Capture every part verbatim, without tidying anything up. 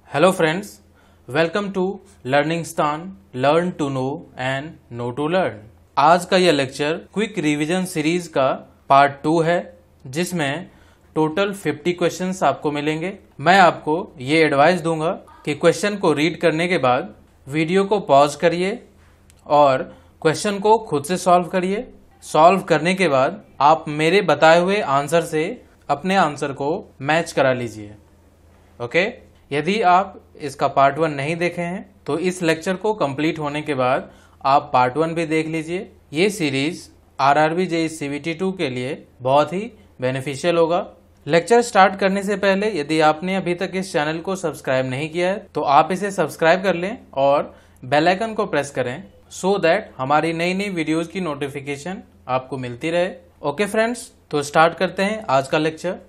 Hello friends, welcome to LearningSTAN, Learn to Know and Know to Learn। आज का यह lecture quick revision series का part two है, जिसमें टोटल फिफ्टी क्वेश्चंस आपको मिलेंगे। मैं आपको ये एडवाइस दूंगा कि क्वेश्चन को रीड करने के बाद वीडियो को पॉज करिए और क्वेश्चन को खुद से सॉल्व करिए। सॉल्व करने के बाद आप मेरे बताए हुए आंसर से अपने आंसर को मैच करा लीजिए। Okay okay? यदि आप इसका पार्ट वन नहीं देखे हैं तो इस लेक्चर को कंप्लीट होने के बाद आप पार्ट वन भी देख लीजिए। ये series R R B J E C B T two के लिए बहुत ही बेनिफिशियल होगा। लेक्चर स्टार्ट करने से पहले यदि आपने अभी तक इस चैनल को सब्सक्राइब नहीं किया है तो आप इसे सब्सक्राइब कर लें और बेल आइकन को प्रेस करें, सो दैट हमारी नई नई वीडियोज की नोटिफिकेशन आपको मिलती रहे। ओके फ्रेंड्स, तो स्टार्ट करते हैं आज का लेक्चर।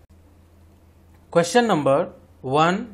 क्वेश्चन नंबर वन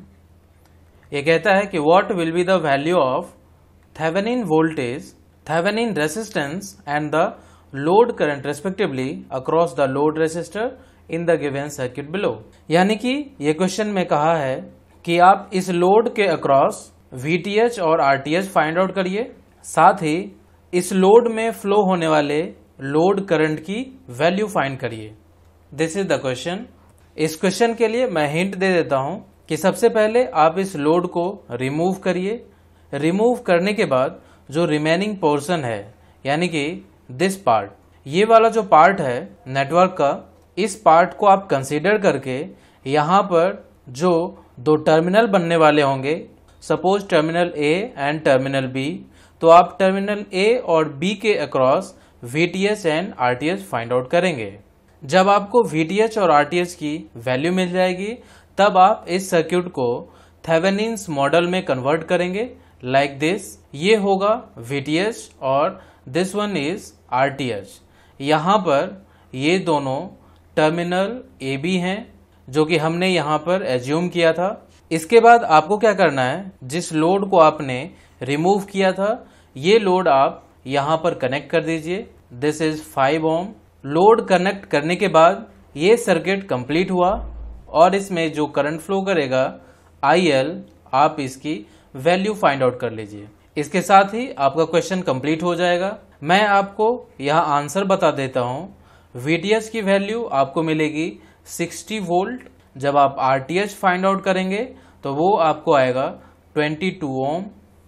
ये कहता है कि what will be the value of Thevenin voltage, Thevenin resistance and the load current respectively across the load resistor in the given circuit below. यानी कि ये क्वेश्चन में कहा है कि आप इस लोड के अक्रॉस वी टी एच और R T H find out करिए, साथ ही इस लोड में फ्लो होने वाले लोड करंट की वैल्यू फाइंड करिए। This is the question. इस क्वेश्चन के लिए मैं हिंट दे देता हूं कि सबसे पहले आप इस लोड को रिमूव करिए। रिमूव करने के बाद जो रिमेनिंग पोर्शन है, यानी कि दिस पार्ट, ये वाला जो पार्ट है नेटवर्क का, इस पार्ट को आप कंसीडर करके यहाँ पर जो दो टर्मिनल बनने वाले होंगे, suppose terminal A and terminal B, तो आप टर्मिनल ए और बी के across V T H and R T H find out करेंगे। जब आपको वी टी एच और आर टी एच की वैल्यू मिल जाएगी तब आप इस सर्किट को थेवेनिन्स मॉडल में कन्वर्ट करेंगे लाइक दिस। ये होगा वी टी एच और this one is R T H. यहाँ पर ये दोनों टर्मिनल ए बी हैं जो कि हमने यहाँ पर एज्यूम किया था। इसके बाद आपको क्या करना है, जिस लोड को आपने रिमूव किया था ये लोड आप यहाँ पर कनेक्ट कर दीजिए। This is five ohm. Load connect करने के बाद ये सर्किट कंप्लीट हुआ और इसमें जो करंट फ्लो करेगा आई एल, आप इसकी वैल्यू फाइंड आउट कर लीजिए। इसके साथ ही आपका क्वेश्चन कंप्लीट हो जाएगा। मैं आपको यहाँ आंसर बता देता हूँ। वी टी एच की वैल्यू आपको मिलेगी सिक्सटी वोल्ट। जब आप R T H find out करेंगे तो वो आपको आएगा ट्वेंटी टू ओम,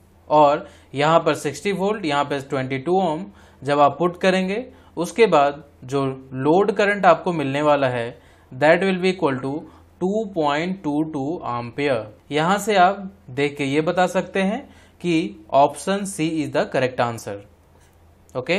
और यहाँ पर सिक्सटी वोल्ट, यहाँ पर ट्वेंटी टू ओम जब आप पुट करेंगे उसके बाद जो लोड करंट आपको मिलने वाला है that will be equal to two point two two ampere. यहां से आप देख के ये बता सकते हैं कि option C is the correct answer. Okay,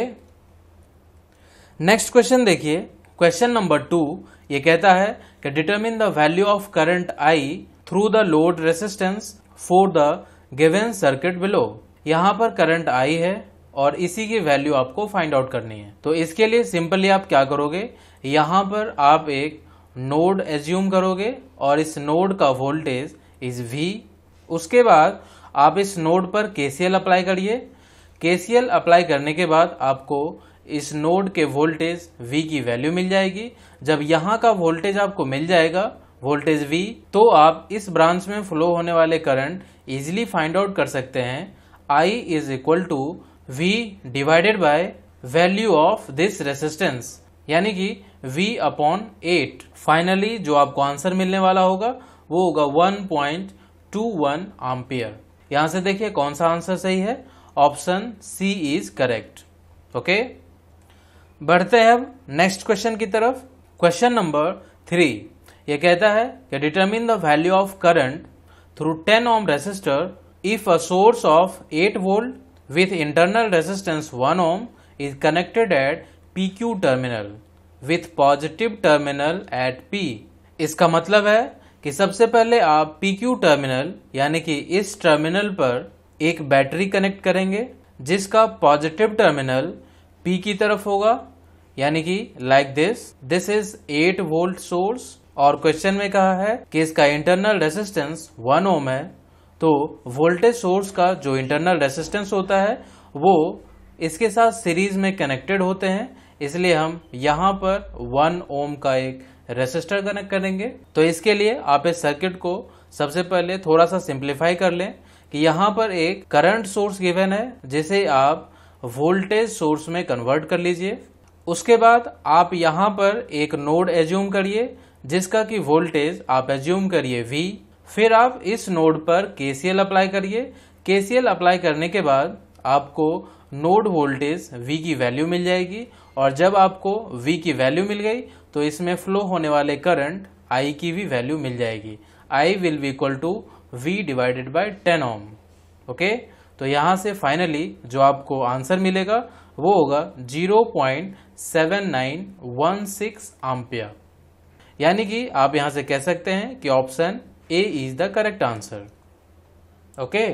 next question देखिए। क्वेश्चन नंबर टू ये कहता है कि determine the value of current I through the load resistance for the given circuit below. यहां पर करंट आई है और इसी की वैल्यू आपको फाइंड आउट करनी है। तो इसके लिए सिंपली आप क्या करोगे, यहां पर आप एक नोड एज्यूम करोगे और इस नोड का वोल्टेज इज V। उसके बाद आप इस नोड पर के सी एल अप्लाई करिए। के सी एल अप्लाई करने के बाद आपको इस नोड के वोल्टेज V की वैल्यू मिल जाएगी। जब यहाँ का वोल्टेज आपको मिल जाएगा, वोल्टेज V, तो आप इस ब्रांच में फ्लो होने वाले करंट इजिली फाइंड आउट कर सकते हैं। I is equal to V divided by value of this resistance, यानी कि V अपॉन एट। फाइनली जो आपको आंसर मिलने वाला होगा वो होगा one point two one ampere. यहां से देखिए कौन सा आंसर सही है, option C is correct. Okay, बढ़ते हैं अब नेक्स्ट क्वेश्चन की तरफ। क्वेश्चन नंबर थ्री ये कहता है कि determine the value of current through ten ohm resistor if a source of eight volt with internal resistance one ohm is connected at P Q terminal with positive terminal at P। इसका मतलब है कि सबसे पहले आप P Q terminal, यानी कि इस टर्मिनल पर एक बैटरी कनेक्ट करेंगे जिसका पॉजिटिव टर्मिनल P की तरफ होगा, यानी कि like this. This is eight volt source और क्वेश्चन में कहा है कि इसका इंटरनल रेसिस्टेंस वन ओम है। तो वोल्टेज सोर्स का जो इंटरनल रेसिस्टेंस होता है वो इसके साथ सीरीज में कनेक्टेड होते हैं, इसलिए हम यहाँ पर वन ओम का एक रेसिस्टर कनेक्ट करेंगे। तो इसके लिए आप इस सर्किट को सबसे पहले थोड़ा सा सिंप्लीफाई कर लें कि यहाँ पर एक करंट सोर्स गिवन है जिसे आप वोल्टेज सोर्स में कन्वर्ट कर लीजिए। उसके बाद आप यहाँ पर एक नोड एज्यूम करिए जिसका कि वोल्टेज आप एज्यूम करिए V। फिर आप इस नोड पर केसीएल अप्लाई करिए। केसीएल अप्लाई करने के बाद आपको नोड वोल्टेज V की वैल्यू मिल जाएगी और जब आपको V की वैल्यू मिल गई तो इसमें फ्लो होने वाले करंट I की भी वैल्यू मिल जाएगी। I will be equal to V divided by ten ohm. Okay, तो यहां से फाइनली जो आपको आंसर मिलेगा वो होगा zero point seven nine one six ampere. यानी कि आप यहां से कह सकते हैं कि option A is the correct answer. Okay,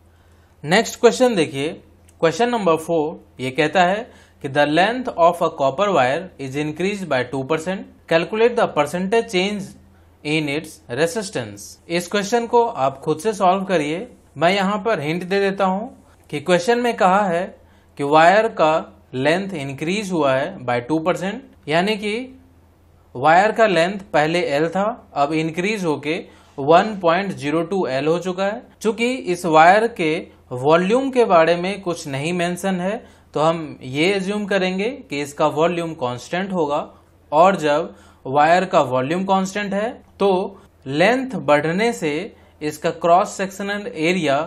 next question देखिए, क्वेश्चन नंबर फोर। ये कहता है कि the length of a copper wire is increase by two percent, calculate the percentage change in its resistance. इस क्वेश्चन को आप खुद से सॉल्व करिए। मैं यहाँ पर हिंट दे देता हूँ कि क्वेश्चन में कहा है कि वायर का लेंथ इंक्रीज हुआ है बाय टू परसेंट, यानी कि वायर का लेंथ पहले L था, अब इंक्रीज होके one point zero two L हो चुका है। चूंकि इस वायर के वॉल्यूम के बारे में कुछ नहीं मेंशन है तो हम ये एज्यूम करेंगे कि इसका वॉल्यूम कांस्टेंट होगा, और जब वायर का वॉल्यूम कांस्टेंट है तो लेंथ बढ़ने से इसका क्रॉस सेक्शनल एरिया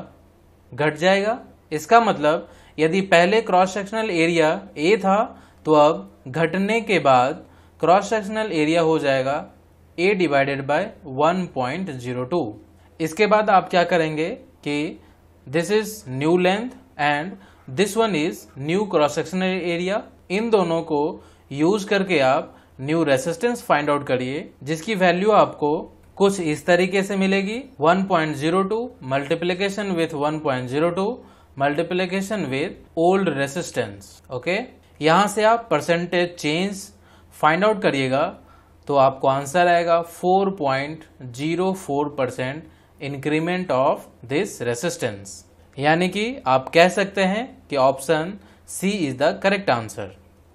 घट जाएगा। इसका मतलब यदि पहले क्रॉस सेक्शनल एरिया A था तो अब घटने के बाद क्रॉस सेक्शनल एरिया हो जाएगा A divided by one point zero two. इसके बाद आप क्या करेंगे कि this is new length and this one is new cross sectional area. इन दोनों को यूज करके आप न्यू रेसिस्टेंस फाइंड आउट करिए जिसकी वैल्यू आपको कुछ इस तरीके से मिलेगी, one point zero two multiplication with one point zero two multiplication with old resistance. Okay, यहां से आप परसेंटेज चेंज फाइंड आउट करिएगा तो आपको आंसर आएगा four point zero four percent increment of this resistance. यानी कि आप कह सकते हैं कि option C is the correct answer.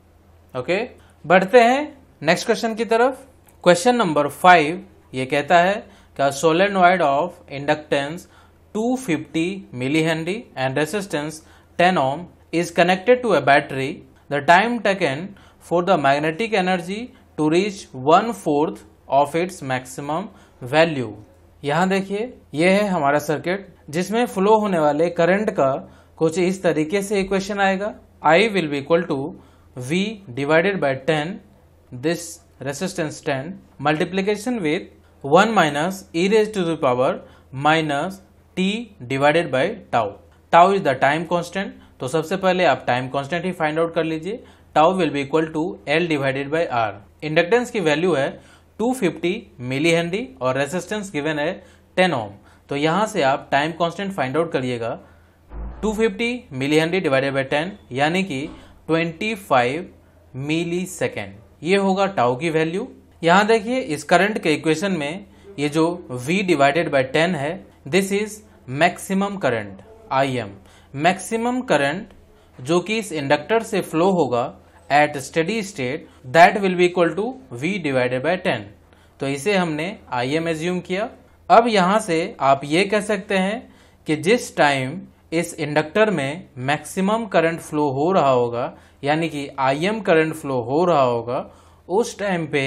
Okay, बढ़ते हैं नेक्स्ट क्वेश्चन की तरफ। क्वेश्चन नंबर फाइव ये कहता है कि solenoid of inductance two fifty milli henry and resistance ten ohm is connected to a battery. The time taken for the magnetic energy to reach one fourth of its maximum value. यहाँ देखिए, ये है हमारा circuit जिसमें flow होने वाले current का कुछ इस तरीके से इक्वेशन आएगा। I will be equal to V divided by ten, this resistance ten, multiplication with one minus e raise to the power minus T divided by tau. Tau is the time constant, तो सबसे पहले आप time constant ही find out कर लीजिए। Tau will be equal to L divided by R। Inductance की value है two fifty milli henry और रेसिस्टेंस गिवन है टेन ओम। तो यहां से आप टाइम कांस्टेंट फाइंड आउट करिएगा, two fifty milli henry divided by ten यानी कि ट्वेंटी फाइव मिली सेकेंड, ये होगा टाउ की वैल्यू। यहां देखिए, इस करंट के इक्वेशन में ये जो V डिवाइडेड बाय टेन है this is maximum current I M। Maximum current जो कि इस इंडक्टर से फ्लो होगा at steady state that will be equal to V divided by ten. तो इसे हमने I M एज्यूम किया। अब यहां से आप ये कह सकते हैं कि जिस टाइम इस इंडक्टर में मैक्सिमम करंट फ्लो हो रहा होगा यानी कि I M करंट फ्लो हो रहा होगा, उस टाइम पे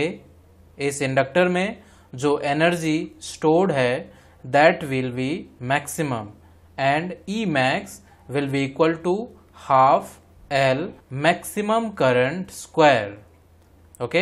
इस इंडक्टर में जो एनर्जी स्टोर्ड है that will be maximum and E max will be equal to half L maximum current square. Okay,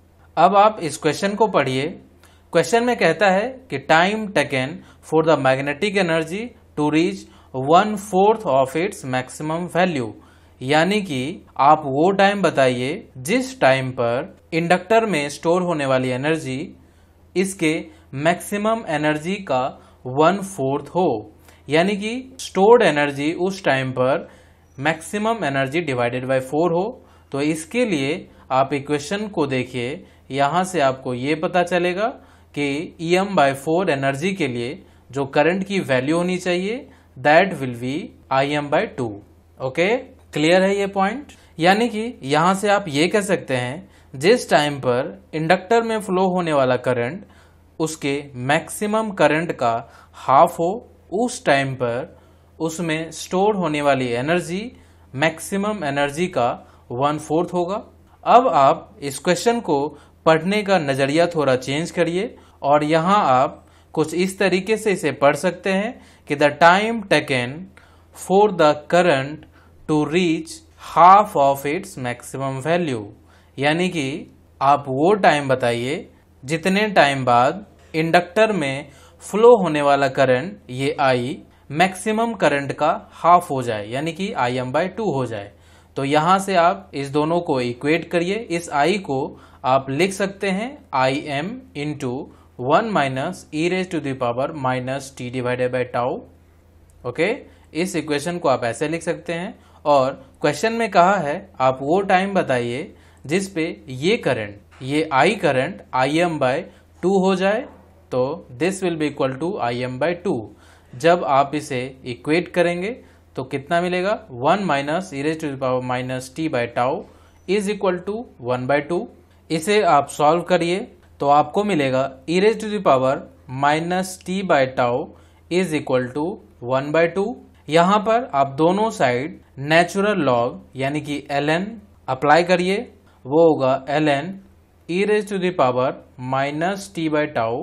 अब आप इस क्वेश्चन को पढ़िए। क्वेश्चन में कहता है कि time taken for the magnetic energy to reach one fourth of its maximum value, यानी कि आप वो टाइम बताइए जिस टाइम पर इंडक्टर में स्टोर होने वाली एनर्जी इसके मैक्सिमम एनर्जी का वन फोर्थ हो, यानी कि स्टोर्ड एनर्जी उस टाइम पर maximum energy divided by four हो। तो इसके लिए आप इक्वेशन को देखिए, यहां से आपको ये पता चलेगा कि E M by four energy के लिए जो करंट की वैल्यू होनी चाहिए that will be I M by two. Okay, clear है ये पॉइंट? यानी कि यहां से आप ये कह सकते हैं जिस टाइम पर इंडक्टर में फ्लो होने वाला करंट उसके मैक्सिमम करंट का हाफ हो, उस टाइम पर उसमें स्टोर होने वाली एनर्जी मैक्सिमम एनर्जी का वन फोर्थ होगा। अब आप इस क्वेश्चन को पढ़ने का नजरिया थोड़ा चेंज करिए और यहाँ आप कुछ इस तरीके से इसे पढ़ सकते हैं कि the time taken for the current to reach half of its maximum value, यानी कि आप वो टाइम बताइए जितने टाइम बाद इंडक्टर में फ्लो होने वाला करंट ये आई मैक्सिमम करंट का हाफ हो जाए, यानी कि आई एम बाई टू हो जाए। तो यहां से आप इस दोनों को इक्वेट करिए। इस आई को आप लिख सकते हैं I M into one minus e raise to the power minus T divided by tau. Okay, इस इक्वेशन को आप ऐसे लिख सकते हैं। और क्वेश्चन में कहा है आप वो टाइम बताइए जिस पे ये करंट, ये I current I M by two हो जाए, तो this will be equal to I M by two. जब आप इसे इक्वेट करेंगे तो कितना मिलेगा, one minus e raise to the power minus t by tau is equal to one by two. इसे आप सॉल्व करिए तो आपको मिलेगा e raise to the power minus t by tau is equal to one by two. यहाँ पर आप दोनों साइड नेचुरल लॉग यानी कि एल एन अप्लाई करिए, वो होगा L N e raise to the power minus t by tau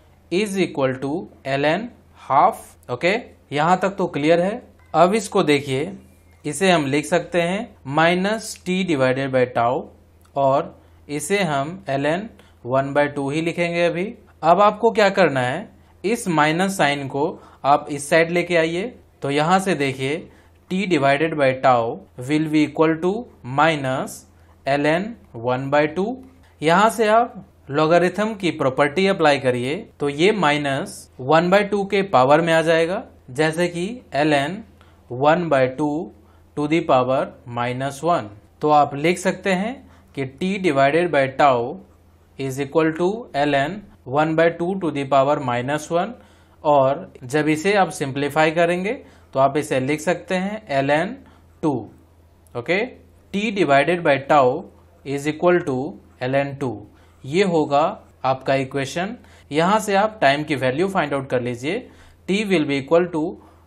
is equal to L N half. Okay, यहाँ तक तो क्लियर है। अब इसको देखिए, इसे हम लिख सकते हैं minus T divided by tau और इसे हम L N one by two ही लिखेंगे अभी। अब आपको क्या करना है, इस माइनस साइन को आप इस साइड लेके आइए। तो यहां से देखिए t divided by tau will be equal to minus L N one by two. यहां से आप लॉगरिथम की प्रॉपर्टी अप्लाई करिए तो ये माइनस वन बाय टू के पावर में आ जाएगा, जैसे कि L N one by two to the power minus one. तो आप लिख सकते हैं कि t divided by tau is equal to L N one by two to the power minus one. और जब इसे आप सिंप्लीफाई करेंगे तो आप इसे लिख सकते हैं L N two. Okay, t divided by tau is equal to L N two. ये होगा आपका इक्वेशन। यहां से आप टाइम की वैल्यू फाइंड आउट कर लीजिए। t will be equal to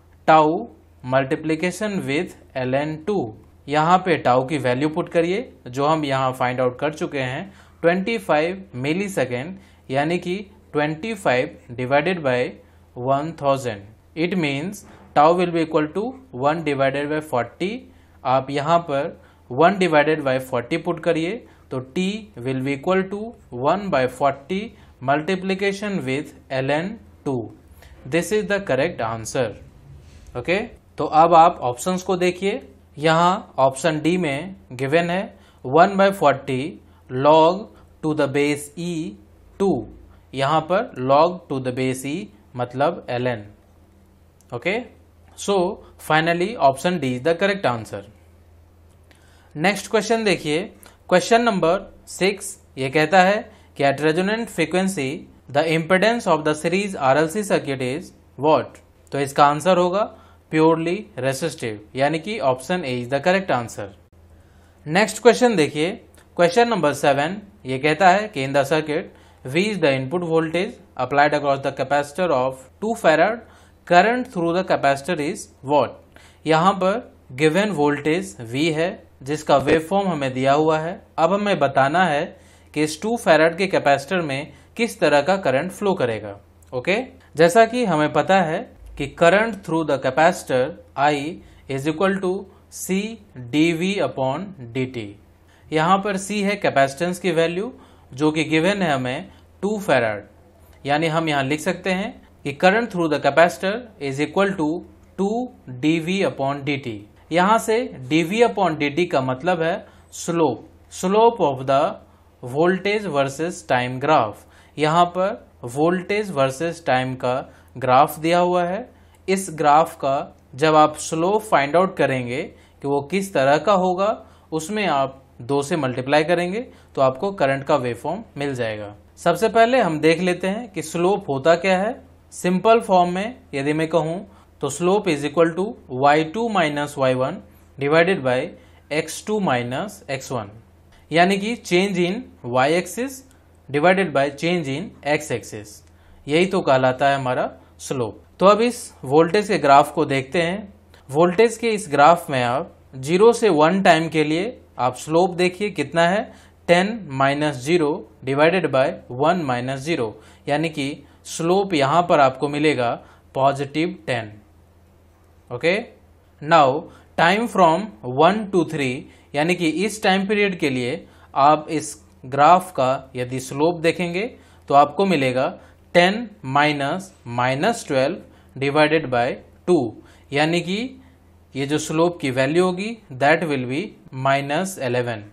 tau multiplication with L N two. यहाँ पे टाउ की वैल्यू पुट करिए जो हम यहाँ फाइंड आउट कर चुके हैं ट्वेंटी फाइव मिली सेकेंड, यानी कि twenty five divided by one thousand. It means tau will be equal to one divided by forty. आप यहाँ पर one divided by forty put करिए तो t will be equal to one by forty multiplication with L N two. This is the correct answer. Okay, तो अब आप options को देखिए। यहाँ ऑप्शन डी में गिवन है one by forty log to the base E to. यहाँ पर log to the base e मतलब L N. Okay, so finally option D is the correct answer. Next question देखिए, question number six. ये कहता है कि at resonant frequency the impedance of the series RLC circuit is what. तो इसका answer होगा purely resistive, यानी कि option A is the correct answer. Next question देखिए, क्वेश्चन नंबर सेवन। ये कहता है कि in the circuit V is the input voltage applied across the capacitor of two farad. Current through the capacitor is what? यहाँ पर given voltage V है जिसका wave form हमें दिया हुआ है। अब हमें बताना है कि इस टू farad के कैपेसिटर में किस तरह का करंट फ्लो करेगा। ओके, जैसा कि हमें पता है कि current through the capacitor I is equal to C D V upon D T. यहाँ पर C है कैपेसिटेंस की वैल्यू जो कि गिवन है हमें टू फैराड, यानी हम यहाँ लिख सकते हैं कि current through the capacitor is equal to two D V upon D T. यहाँ से D V upon D T का मतलब है slope, slope of the voltage versus time graph. यहाँ पर वोल्टेज वर्सेस टाइम का ग्राफ दिया हुआ है। इस ग्राफ का जब आप स्लोप फाइंड आउट करेंगे कि वो किस तरह का होगा, उसमें आप दो से मल्टीप्लाई करेंगे तो आपको करंट का वेवफॉर्म मिल जाएगा। सबसे पहले हम देख लेते हैं कि स्लोप होता क्या है। सिंपल फॉर्म में यदि मैं कहूं तो slope is equal to Y two minus Y one divided by X two minus X one, यानी कि change in Y axis divided by change in X axis. यही तो कहलाता है हमारा स्लोप। तो अब इस वोल्टेज के ग्राफ को देखते हैं। वोल्टेज के इस ग्राफ में आप जीरो से वन टाइम के लिए आप स्लोप देखिए कितना है, ten minus zero divided by one minus zero, यानी कि स्लोप यहां पर आपको मिलेगा positive ten. Okay, now time from one to three, यानी कि इस टाइम पीरियड के लिए आप इस ग्राफ का यदि स्लोप देखेंगे तो आपको मिलेगा ten minus minus twelve divided by two, यानी कि ये जो स्लोप की वैल्यू होगी that will be minus eleven.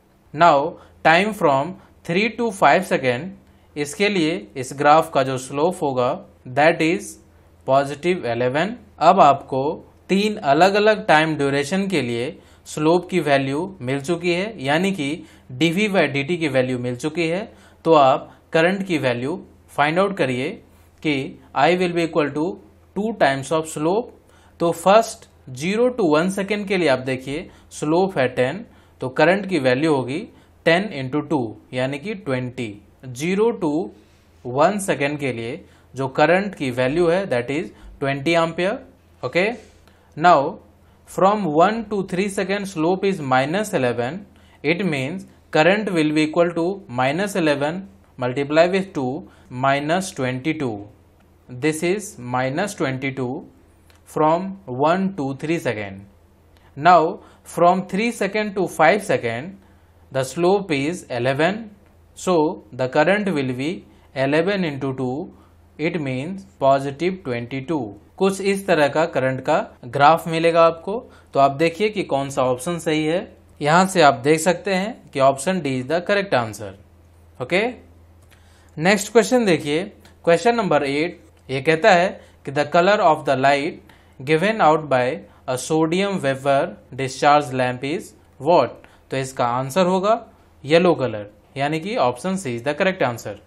Now time from three to five second, इसके लिए इस ग्राफ का जो स्लोप होगा दैट इज पॉजिटिव इलेवन। अब आपको तीन अलग अलग टाइम ड्यूरेशन के लिए स्लोप की वैल्यू मिल चुकी है, यानी कि डीवी बाई डी टी की वैल्यू मिल चुकी है। तो आप करंट की वैल्यू फाइंड आउट करिए कि I will be equal to two times of slope. तो first zero to one second के लिए आप देखिए स्लोप है टेन, तो करंट की वैल्यू होगी टेन इंटू टू, यानी कि twenty. Zero to one second के लिए जो करंट की वैल्यू है that is twenty ampere. Okay, now from one to three second slope is minus eleven, it means current will be equal to minus eleven multiply with two minus twenty two. This is minus twenty two from one to three second. Now from three second to five second the slope is eleven, so the current will be eleven into two, it means positive twenty-two। कुछ इस तरह का current का graph मिलेगा आपको। तो आप देखिए कि कौन सा ऑप्शन सही है। यहां से आप देख सकते हैं कि option D is the correct answer. Okay, next question देखिए, क्वेश्चन नंबर एट। ये कहता है कि the colour of the light given out by a sodium vapor discharge lamp is what? तो इसका आंसर होगा येलो कलर, यानी कि option C is the correct answer.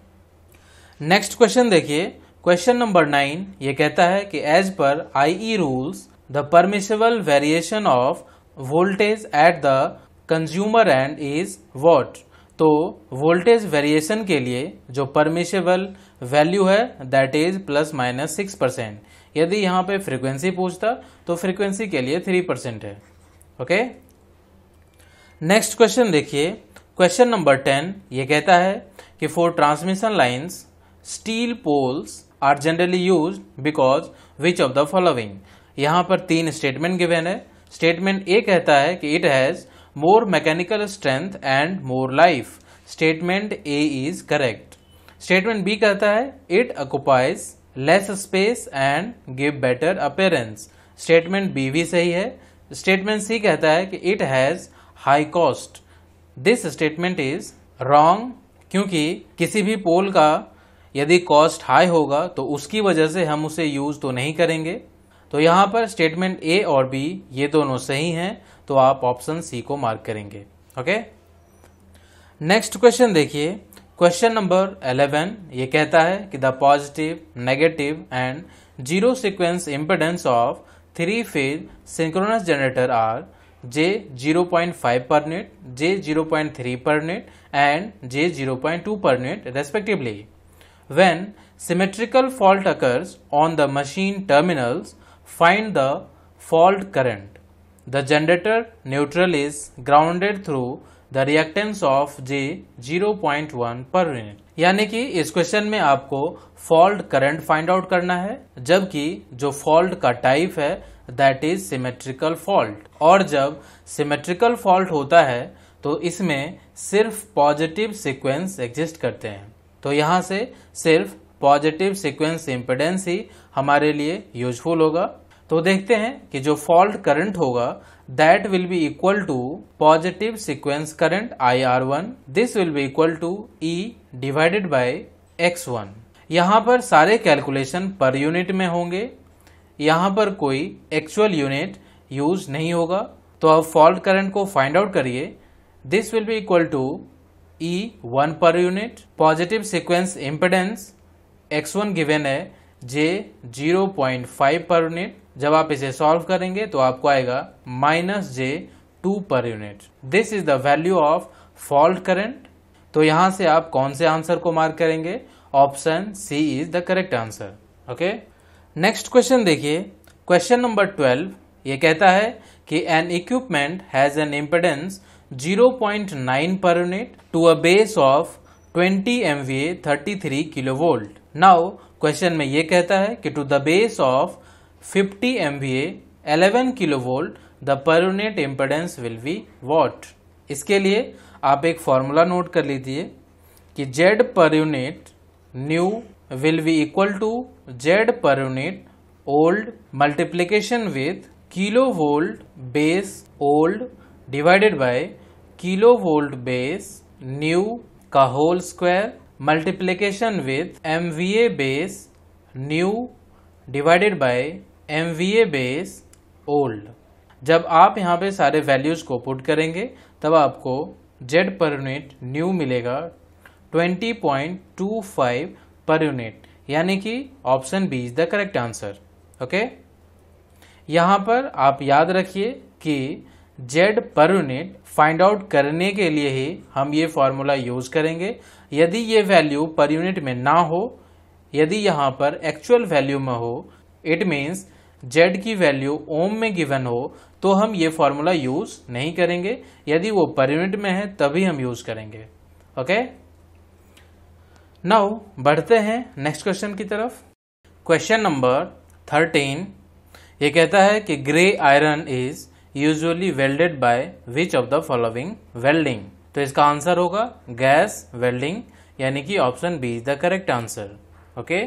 Next question देखिए, क्वेश्चन नंबर नाइन। ये कहता है कि as per IE rules the permissible variation of voltage at the consumer end is what? तो वोल्टेज वेरिएशन के लिए जो परमिसेबल वैल्यू है that is plus minus six percent. यदि यहाँ पे फ्रीक्वेंसी पूछता तो फ्रीक्वेंसी के लिए थ्री परसेंट है। ओके, नेक्स्ट क्वेश्चन देखिए, क्वेश्चन नंबर टेन। ये कहता है कि for transmission lines steel poles are generally used because which of the following. यहाँ पर तीन स्टेटमेंट गिवन है। स्टेटमेंट ए कहता है कि it has more mechanical strength and more life. Statement A is correct. Statement B कहता है it occupies less space and give better appearance. Statement B भी सही है। स्टेटमेंट सी कहता है कि it has high cost. This statement is wrong, क्योंकि किसी भी पोल का यदि कॉस्ट हाई होगा तो उसकी वजह से हम उसे यूज तो नहीं करेंगे। तो यहां पर स्टेटमेंट ए और बी ये दोनों सही हैं, तो आप ऑप्शन सी को मार्क करेंगे। ओके, नेक्स्ट क्वेश्चन देखिए, क्वेश्चन नंबर इलेवन। ये कहता है कि the positive, negative and zero sequence impedance of three phase synchronous generator are J zero point five per unit, J zero point three per unit and J zero point two per unit respectively. When symmetrical fault occurs on the machine terminals, find the fault current. The generator neutral is grounded through the reactance of J zero point one per unit. यानी कि इस question में आपको fault current find out करना है, जबकि जो fault का टाइप है दैट इज सिमेट्रिकल फॉल्ट। और जब सिमेट्रिकल फॉल्ट होता है तो इसमें सिर्फ पॉजिटिव सीक्वेंस एग्जिस्ट करते हैं। तो यहां से सिर्फ पॉजिटिव सीक्वेंस इम्पिडेंस ही हमारे लिए यूजफुल होगा। तो देखते हैं कि जो फॉल्ट करंट होगा that will be equal to positive sequence current I R one. This will be equal to E divided by X one. यहाँ पर सारे कैलकुलेशन पर यूनिट में होंगे, यहाँ पर कोई एक्चुअल यूनिट यूज नहीं होगा। तो अब फॉल्ट करंट को फाइंड आउट करिए। This will be equal to E one per unit. Positive sequence impedance X one given है J zero point five per unit. जब आप इसे सॉल्व करेंगे तो आपको आएगा minus J two per unit. This is the value of fault current. तो यहां से आप कौन से आंसर को मार्क करेंगे? Option C is the correct answer. Okay, next question देखिए, क्वेश्चन नंबर ट्वेल्व, ये कहता है कि an equipment has an impedance zero point nine per unit to a base of twenty M V A thirty three kilovolt. Now question में ये कहता है कि to the base of fifty M V A eleven kilovolt the per unit impedance will be what. इसके लिए आप एक formula note कर लीजिए कि Z per unit new will be equal to Z per unit old multiplication with kilovolt base old divided by kilovolt base new का whole square multiplication with M V A base new divided by M V A base old. जब आप यहाँ पे सारे values को put करेंगे तब आपको Z पर यूनिट न्यू मिलेगा twenty point two five per unit, यानी कि option B is the correct answer. Okay, यहाँ पर आप याद रखिए कि Z per unit find out करने के लिए ही हम ये फॉर्मूला यूज करेंगे। यदि ये वैल्यू पर यूनिट में ना हो, यदि यहाँ पर एक्चुअल वैल्यू में हो, इट मीन्स Z की वैल्यू ओम में गिवन हो, तो हम ये फॉर्मूला यूज नहीं करेंगे। यदि वो पर यूनिट में है तभी हम यूज करेंगे। ओके, नाउ बढ़ते हैं नेक्स्ट क्वेश्चन की तरफ। क्वेश्चन नंबर थर्टीन, ये कहता है कि grey iron is usually welded by which of the following welding. तो इसका आंसर होगा गैस वेल्डिंग, यानी कि option B is the correct answer. Okay,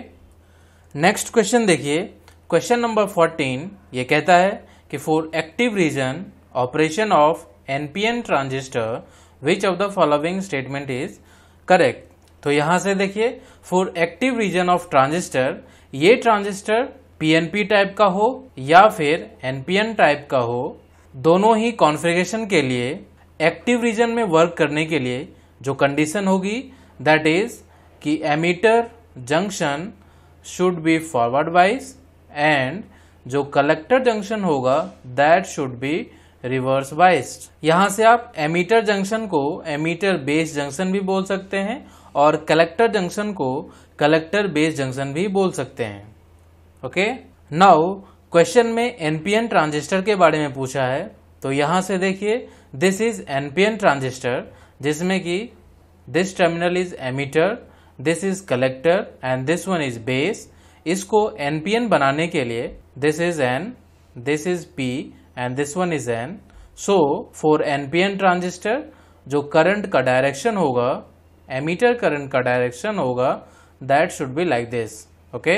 next question देखिए, क्वेश्चन नंबर फोर्टीन, ये कहता है कि for active region operation of NPN transistor which of the following statement is correct. तो यहां से देखिए, for active region of transistor, ये ट्रांजिस्टर पीएनपी टाइप का हो या फिर एनपीएन टाइप का हो, दोनों ही कॉन्फ़िगरेशन के लिए एक्टिव रीजन में वर्क करने के लिए जो कंडीशन होगी दैट इज कि emitter junction should be forward bias and जो कलेक्टर जंक्शन होगा that should be reverse biased. यहां से आप एमीटर जंक्शन को एमीटर बेस जंक्शन भी बोल सकते हैं और कलेक्टर जंक्शन को कलेक्टर बेस जंक्शन भी बोल सकते हैं। ओके, नाउ क्वेश्चन में एनपीएन ट्रांजिस्टर के बारे में पूछा है, तो यहां से देखिए दिस इज एनपीएन ट्रांजिस्टर, जिसमें कि this terminal is emitter, this is collector and this one is base. इसको एनपीएन बनाने के लिए this is N, this is P and this one is N. So for NPN transistor जो current का direction होगा, emitter current का direction होगा, that should be like this. Okay,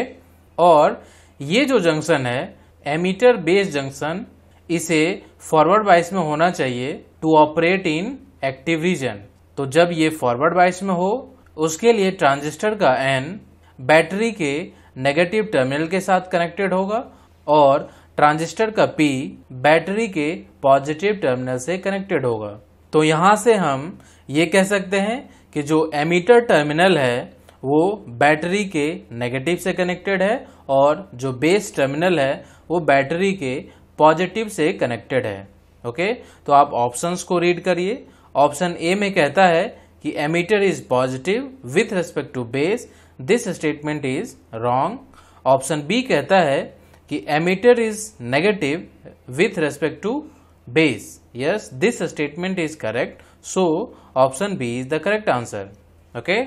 और ये जो जंक्शन है एमीटर बेस जंक्शन, इसे फॉरवर्ड बाइस में होना चाहिए to operate in active region. तो जब ये फॉरवर्ड बाइस में हो, उसके लिए ट्रांजिस्टर का एन बैटरी के नेगेटिव टर्मिनल के साथ कनेक्टेड होगा और ट्रांजिस्टर का पी बैटरी के पॉजिटिव टर्मिनल से कनेक्टेड होगा। तो यहां से हम ये कह सकते हैं कि जो एमीटर टर्मिनल है वो बैटरी के नेगेटिव से कनेक्टेड है और जो बेस टर्मिनल है वो बैटरी के पॉजिटिव से कनेक्टेड है। ओके, तो आप ऑप्शंस को रीड करिए। ऑप्शन ए में कहता है कि emitter is positive with respect to base, this statement is wrong. Option B कहता है कि emitter is negative with respect to base, yes this statement is correct, so option B is the correct answer. Okay,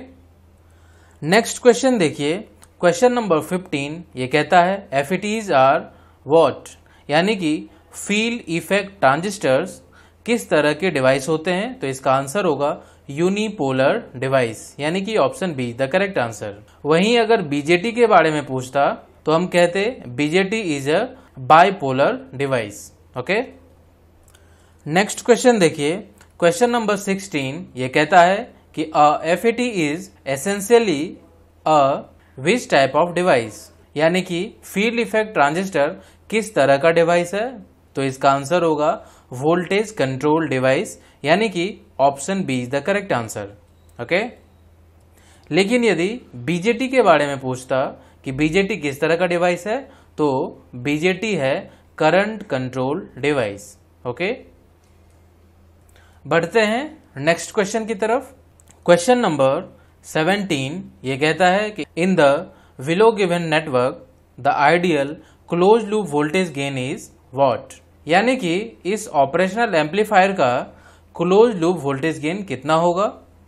next question देखिए, question number fifteen, ये कहता है एफईटीज are what, यानी कि field effect transistors किस तरह के डिवाइस होते हैं। तो इसका आंसर होगा यूनिपोलर डिवाइस, यानी कि option B the correct answer. वहीं अगर बीजेटी के बारे में पूछता तो हम कहते BJT is a bipolar device. Okay, next question देखिए, क्वेश्चन नंबर सिक्सटीन, ये कहता है कि a FET is essentially a which type of device, यानी कि फील्ड इफेक्ट ट्रांजिस्टर किस तरह का डिवाइस है। तो इसका आंसर होगा वोल्टेज कंट्रोल डिवाइस, यानी कि option B is the correct answer. Okay, लेकिन यदि बीजेटी के बारे में पूछता कि बीजेटी किस तरह का डिवाइस है, तो बीजेटी है करंट कंट्रोल डिवाइस। ओके, बढ़ते हैं नेक्स्ट क्वेश्चन की तरफ। क्वेश्चन नंबर सेवनटीन ये कहता है कि in the below given network the ideal close loop voltage gain is what, यानी कि इस ऑपरेशनल एम्पलीफायर का क्लोज लूप वोल्टेज गेन कितना होगा।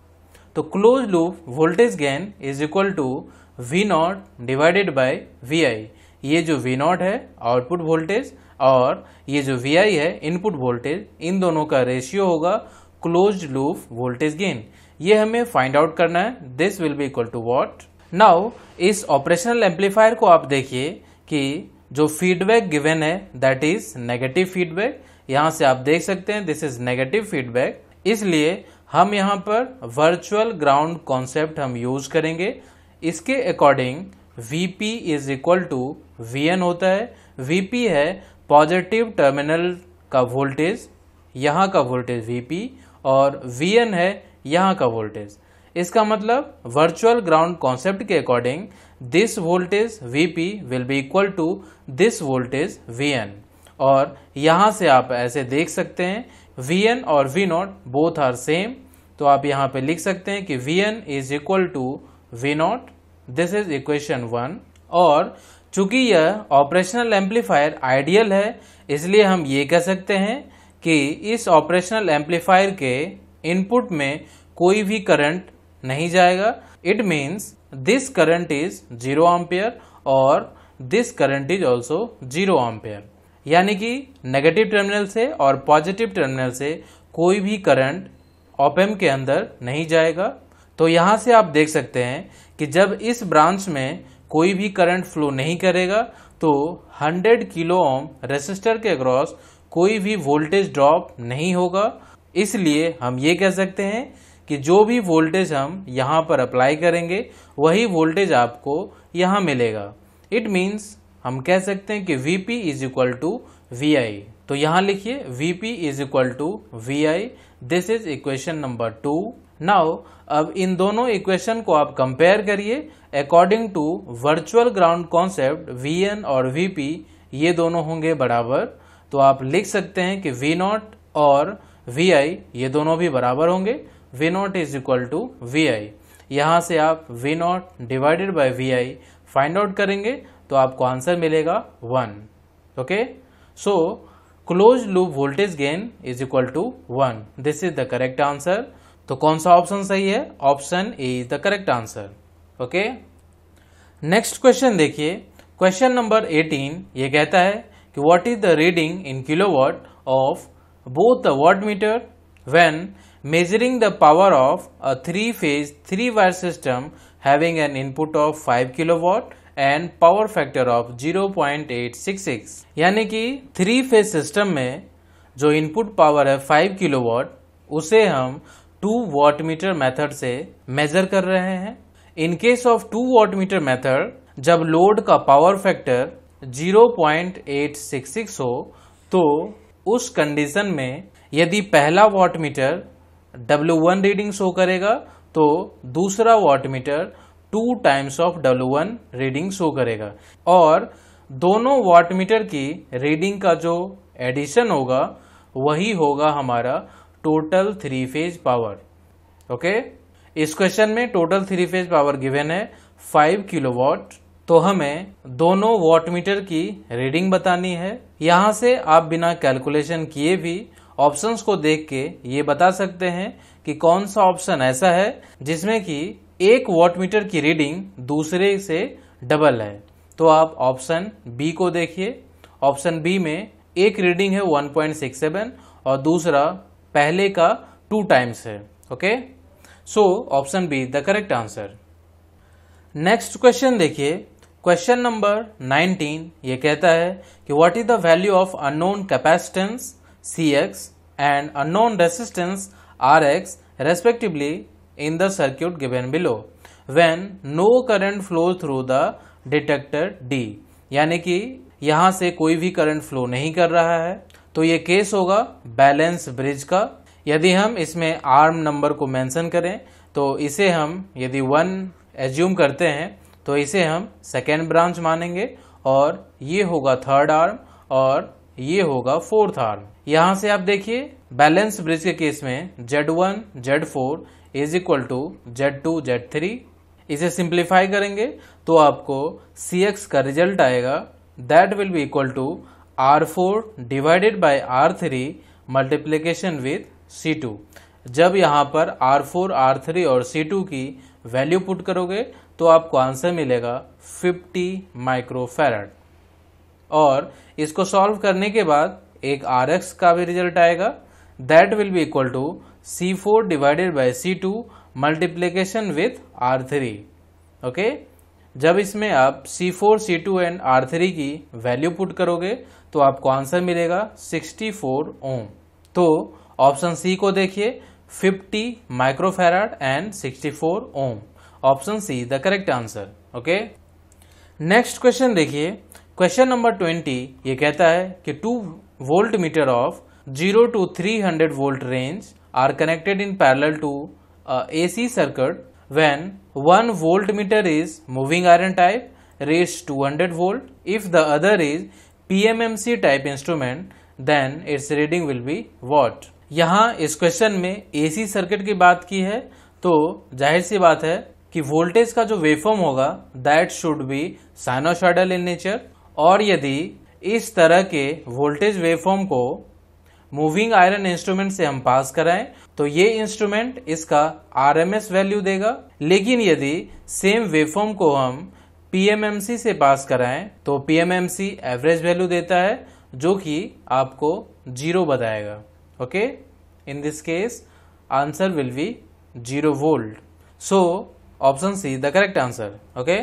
तो close loop voltage gain is equal to V nought divided by V I. ये जो V nought है आउटपुट वोल्टेज और ये जो वी आई है इनपुट वोल्टेज, इन दोनों का रेशियो होगा क्लोज लूप वोल्टेज गेन। ये हमें फाइंड आउट करना है। This will be equal to what. Now इस ऑपरेशनल एम्पलीफायर को आप देखिए कि जो फीडबैक गिवन है दैट इज नेगेटिव फीडबैक। यहां से आप देख सकते हैं दिस इज नेगेटिव फीडबैक, इसलिए हम यहां पर वर्चुअल ग्राउंड कॉन्सेप्ट हम यूज करेंगे। इसके according Vp is equal to V N होता है। Vp है पॉजिटिव टर्मिनल का वोल्टेज, यहाँ का वोल्टेज Vp, और वी एन है यहाँ का वोल्टेज। इसका मतलब वर्चुअल ग्राउंड कॉन्सेप्ट के according this voltage Vp will be equal to this voltage V N. और यहाँ से आप ऐसे देख सकते हैं वी एन और V nought both are same, तो आप यहाँ पे लिख सकते हैं कि V N is equal to V nought. This is equation one. और चूंकि यह ऑपरेशनल एम्पलीफायर आइडियल है, इसलिए हम ये कह सकते हैं कि इस ऑपरेशनल एम्पलीफायर के इनपुट में कोई भी करंट नहीं जाएगा। It means this current is zero ampere और this current is also zero ampere, यानी कि नेगेटिव टर्मिनल से और पॉजिटिव टर्मिनल से कोई भी करंट ऑप एम्प के अंदर नहीं जाएगा। तो यहां से आप देख सकते हैं कि जब इस ब्रांच में कोई भी करंट फ्लो नहीं करेगा तो हंड्रेड किलो ओम रेसिस्टर के अक्रॉस कोई भी वोल्टेज ड्रॉप नहीं होगा। इसलिए हम ये कह सकते हैं कि जो भी वोल्टेज हम यहाँ पर अप्लाई करेंगे वही वोल्टेज आपको यहाँ मिलेगा। इट मीन्स हम कह सकते हैं कि Vp is equal to V I. तो यहाँ लिखिए Vp is equal to V I. This is equation number two. Now अब इन दोनों इक्वेशन को आप कंपेयर करिए according to virtual ground concept. V N और V P ये दोनों होंगे बराबर, तो आप लिख सकते हैं कि V नॉट और V I ये दोनों भी बराबर होंगे। V nought is equal to V I। यहाँ से आप V nought divided by V I find out करेंगे तो आपको आंसर मिलेगा one. Okay, so close loop voltage gain is equal to one. This is the correct answer. तो कौन सा ऑप्शन सही है? Option A is the correct answer. Okay, next question देखिए, क्वेश्चन नंबर एटीन ये कहता है कि what is the reading in kilowatt of both the watt meter when measuring the power of a three phase three wire system having an input of five kilowatt and power factor of zero point eight six six. यानी कि three phase system में जो input power है five kilowatt उसे हम two watt meter method से measure कर रहे हैं। In case of two watt meter method, जब लोड का power factor zero point eight six six हो तो उस कंडीशन में यदि पहला watt meter W one reading show करेगा तो दूसरा watt meter two times of W one reading show करेगा, और दोनों वाट मीटर की रीडिंग का जो एडिशन होगा वही होगा हमारा total three phase power. Okay, इस क्वेश्चन में total three phase power given है फाइव किलोवाट। तो हमें दोनों वाट मीटर की रीडिंग बतानी है। यहाँ से आप बिना कैलकुलेशन किए भी ऑप्शंस को देख के ये बता सकते हैं कि कौन सा ऑप्शन ऐसा है जिसमें कि एक वाट मीटर की रीडिंग दूसरे से डबल है। तो आप ऑप्शन बी को देखिए। ऑप्शन बी में एक रीडिंग है वन पॉइंट सिक्स सेवन और दूसरा पहले का टू टाइम्स है। Okay, so option B the correct answer. Next question देखिए, क्वेश्चन नंबर नाइनटीन ये कहता है कि what is the value of unknown capacitance C X and unknown resistance R X respectively in the circuit given below when no current flow through the detector D. यानी कि यहां से कोई भी करंट फ्लो नहीं कर रहा है, तो ये केस होगा बैलेंस ब्रिज का। यदि हम इसमें आर्म नंबर को मेंशन करें तो इसे हम यदि वन एज्यूम करते हैं तो इसे हम सेकेंड ब्रांच मानेंगे, और ये होगा थर्ड आर्म और ये होगा फोर्थ आर्म। यहां से आप देखिए बैलेंस ब्रिज के केस में Z one Z four is equal to Z two Z three. इसे सिंप्लीफाई करेंगे तो आपको सी एक्स का रिजल्ट आएगा, that will be equal to R four divided by R three multiplication with C two. जब यहाँ पर आर फोर, आर थ्री और सी टू की वैल्यू पुट करोगे तो आपको आंसर मिलेगा फिफ्टी माइक्रोफैराड। और इसको सॉल्व करने के बाद एक आर एक्स का भी रिजल्ट आएगा, that will be equal to C four divided by C two multiplication with R three. Okay, जब इसमें आप C four, C two and R three की वैल्यू पुट करोगे तो आपको आंसर मिलेगा सिक्सटी फोर ओम। तो ऑप्शन सी को देखिए, fifty microfarad and sixty four ohm. Option C the correct answer. Okay, next question देखिए, क्वेश्चन नंबर ट्वेंटी। ये कहता है कि two volt meter of zero to three hundred volt range are connected in parallel to A C circuit when one voltmeter is moving iron type reads two hundred volt. If the other is P M M C type instrument then its reading will be what? यहाँ इस question में A C circuit की बात की है, तो जाहिर सी बात है कि वोल्टेज का जो वेवफॉर्म होगा that should be sinusoidal in nature. और यदि इस तरह के वोल्टेज वेवफॉर्म को मूविंग आयरन इंस्ट्रूमेंट से हम पास कराएं तो ये इंस्ट्रूमेंट इसका आरएमएस वैल्यू देगा। लेकिन यदि सेम वेवफॉर्म को हम पीएमएमसी से पास कराएं तो पीएमएमसी एवरेज वैल्यू देता है जो कि आपको जीरो बताएगा। Okay, in this case answer will be zero volt. So option C the correct answer. Okay,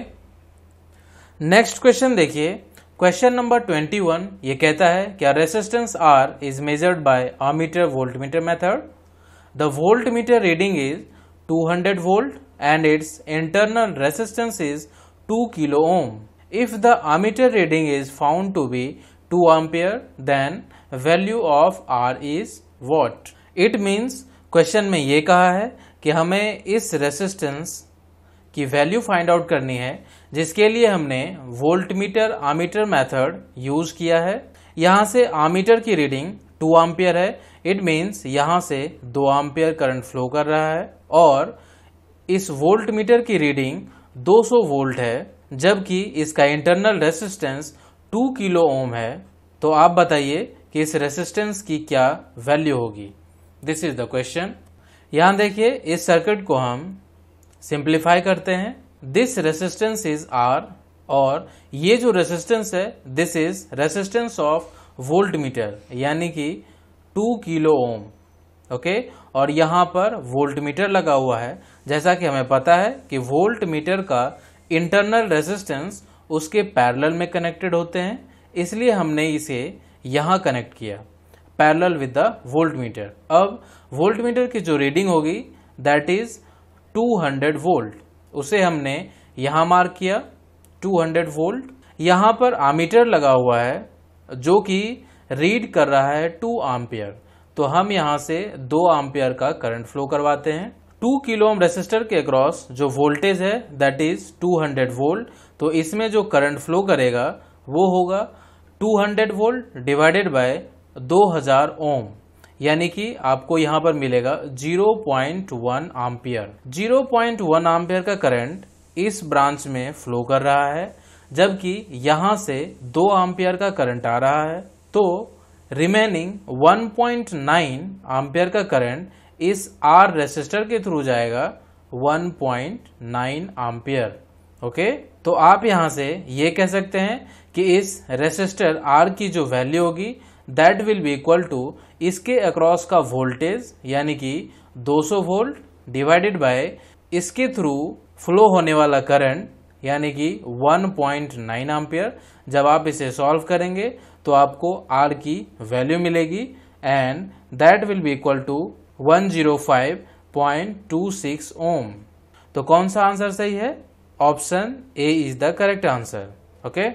next question देखिए, क्वेश्चन नंबर ट्वेंटी वन। ये कहता है क्या resistance R is measured by ammeter voltmeter method. The voltmeter reading is two hundred volt and its internal resistance is two kilo ohm. If the ammeter reading is found to be two ampere then value of R is what. It means question में ये कहा है कि हमें इस resistance की value find out करनी है, जिसके लिए हमने वोल्टमीटर आमीटर मेथड यूज किया है। यहां से आमीटर की रीडिंग टू एम्पियर है, इट मीन्स यहां से दो एम्पियर करंट फ्लो कर रहा है। और इस वोल्टमीटर की रीडिंग दो सौ वोल्ट है, जबकि इसका internal resistance two kilo ohm है। तो आप बताइए कि इस रेसिस्टेंस की क्या वैल्यू होगी। This is the question. यहां देखिए, इस सर्किट को हम सिंप्लीफाई करते हैं। दिस रेसिस्टेंस इज आर और ये जो रेसिस्टेंस है this is resistance of voltmeter यानी कि टू किलो ओम। ओके, और यहां पर वोल्टमीटर लगा हुआ है। जैसा कि हमें पता है कि वोल्टमीटर का इंटरनल रेसिस्टेंस उसके पैरेलल में कनेक्टेड होते हैं, इसलिए हमने इसे यहां कनेक्ट किया पैरेलल विद द वोल्टमीटर। अब वोल्टमीटर की जो रीडिंग होगी that is two hundred volt, उसे हमने यहां मार्क किया टू हंड्रेड वोल्ट। यहां पर आमीटर लगा हुआ है जो कि रीड कर रहा है टू एम्पियर, तो हम यहां से दो एम्पियर का करंट फ्लो करवाते हैं। टू किलो ओम रेसिस्टर के अक्रॉस जो वोल्टेज है that is two hundred volt, तो इसमें जो करंट फ्लो करेगा वो होगा two hundred volt divided by दो हज़ार ओम, यानी कि आपको यहां पर मिलेगा zero point one ampere. Zero point one ampere का करंट इस ब्रांच में फ्लो कर रहा है, जबकि यहां से दो एम्पियर का करंट आ रहा है। तो remaining one point nine ampere का करंट इस आर रेसिस्टर के थ्रू जाएगा one point nine ampere. Okay, तो आप यहां से ये कह सकते हैं कि इस रेसिस्टर आर की जो वैल्यू होगी that will be equal to इसके अक्रॉस का वोल्टेज यानी कि दो सौ वोल्ट डिवाइडेड बाय इसके थ्रू फ्लो होने वाला करंट यानी कि वन पॉइंट नाइन एम्पियर। जब आप इसे सॉल्व करेंगे तो आपको आर की वैल्यू मिलेगी and that will be equal to one zero five point two six ohm. तो कौन सा आंसर सही है? Option A is the correct answer. Okay,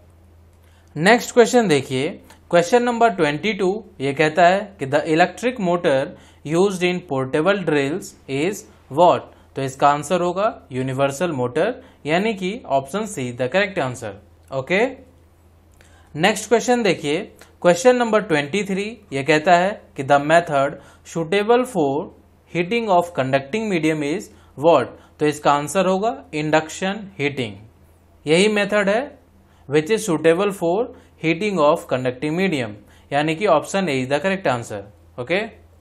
next question देखिए, क्वेश्चन नंबर ट्वेंटी टू। ये कहता है कि the electric motor used in portable drills is what. तो इसका आंसर होगा यूनिवर्सल मोटर यानी कि option C the correct answer. Okay, next question देखिए, क्वेश्चन नंबर ट्वेंटी थ्री। ये कहता है कि the method suitable for heating of conducting medium is what? तो इसका आंसर होगा इंडक्शन हीटिंग। यही मेथड है which is suitable for heating of conducting medium, यानी कि option A is the correct answer. Okay,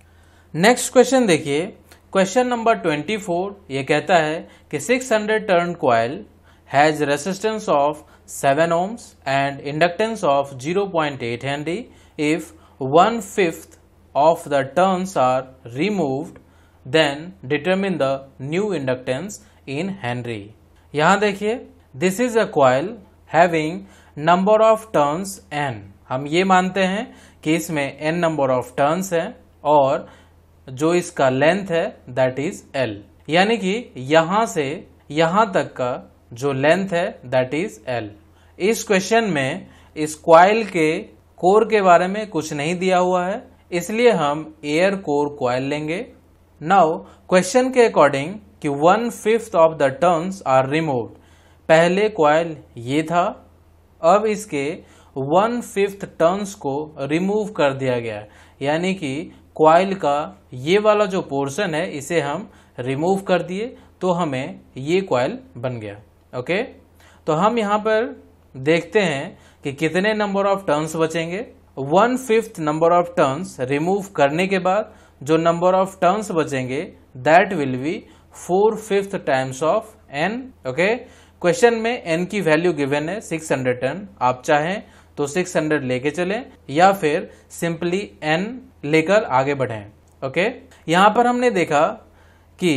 next question देखिए, question number twenty four. ये कहता है कि six hundred turn coil has resistance of seven ohms and inductance of zero point eight Henry if one fifth of the turns are removed, then determine the new inductance in Henry। यहाँ देखिए, this is a coil having number of turns n। हम ये मानते हैं कि इसमें n number of turns है और जो इसका लेंथ है that is L, यानी कि यहाँ से यहाँ तक का जो लेंथ है that is L। इस क्वेश्चन में इस क्वाइल के कोर के बारे में कुछ नहीं दिया हुआ है, इसलिए हम एयर कोर क्वाइल लेंगे। नाउ क्वेश्चन के अकॉर्डिंग कि one fifth of the turns are removed, पहले क्वाइल ये था, अब इसके वन फिफ्थ टर्न्स को रिमूव कर दिया गया, यानी कि क्वाइल का ये वाला जो पोर्शन है इसे हम रिमूव कर दिए, तो हमें ये क्वाइल बन गया। ओके, तो हम यहाँ पर देखते हैं कि कितने नंबर ऑफ टर्न्स बचेंगे। One fifth number of turns remove करने के बाद जो नंबर ऑफ टर्न्स बचेंगे that will be four fifth times of N. Okay, question में एन की वैल्यू गिवन है सिक्स हंड्रेड टन, आप चाहें तो सिक्स हंड्रेड लेके चलें या फिर सिंपली एन लेकर आगे बढ़ें। ओके, यहाँ पर हमने देखा कि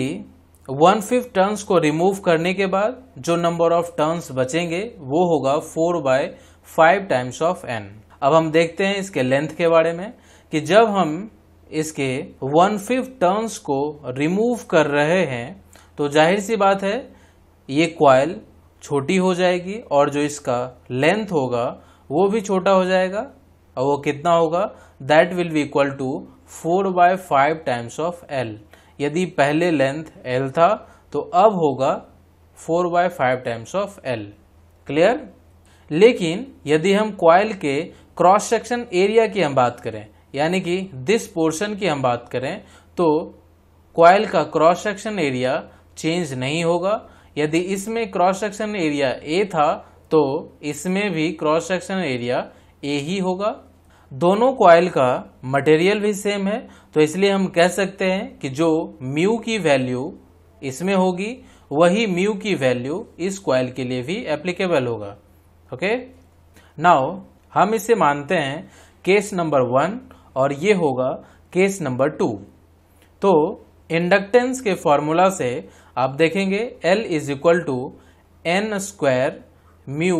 वन फिफ्थ टर्न्स को रिमूव करने के बाद जो नंबर ऑफ टर्न्स बचेंगे वो होगा four by five times of N. अब हम देखते हैं इसके लेंथ के बारे में कि जब हम इसके वन फिफ्थ टर्न्स को रिमूव कर रहे हैं तो जाहिर सी बात है ये क्वाइल छोटी हो जाएगी और जो इसका लेंथ होगा वो भी छोटा हो जाएगा, और वो कितना होगा? That will be equal to four by five times of L. यदि पहले लेंथ L था तो अब होगा four by five times of L। Clear? लेकिन यदि हम क्वाइल के क्रॉस सेक्शन एरिया की हम बात करें, यानी कि दिस पोर्शन की हम बात करें, तो क्वाइल का क्रॉस सेक्शन एरिया चेंज नहीं होगा। यदि इसमें क्रॉस सेक्शन एरिया A था तो इसमें भी क्रॉस सेक्शन एरिया A ही होगा। दोनों क्वाइल का मटेरियल भी सेम है, तो इसलिए हम कह सकते हैं कि जो म्यू की वैल्यू इसमें होगी वही म्यू की वैल्यू इस क्वाइल के लिए भी एप्लीकेबल होगा। ओके, नाउ हम इसे मानते हैं केस नंबर वन और ये होगा केस नंबर टू। तो इंडक्टेंस के फॉर्मूला से आप देखेंगे L is equal to N square mu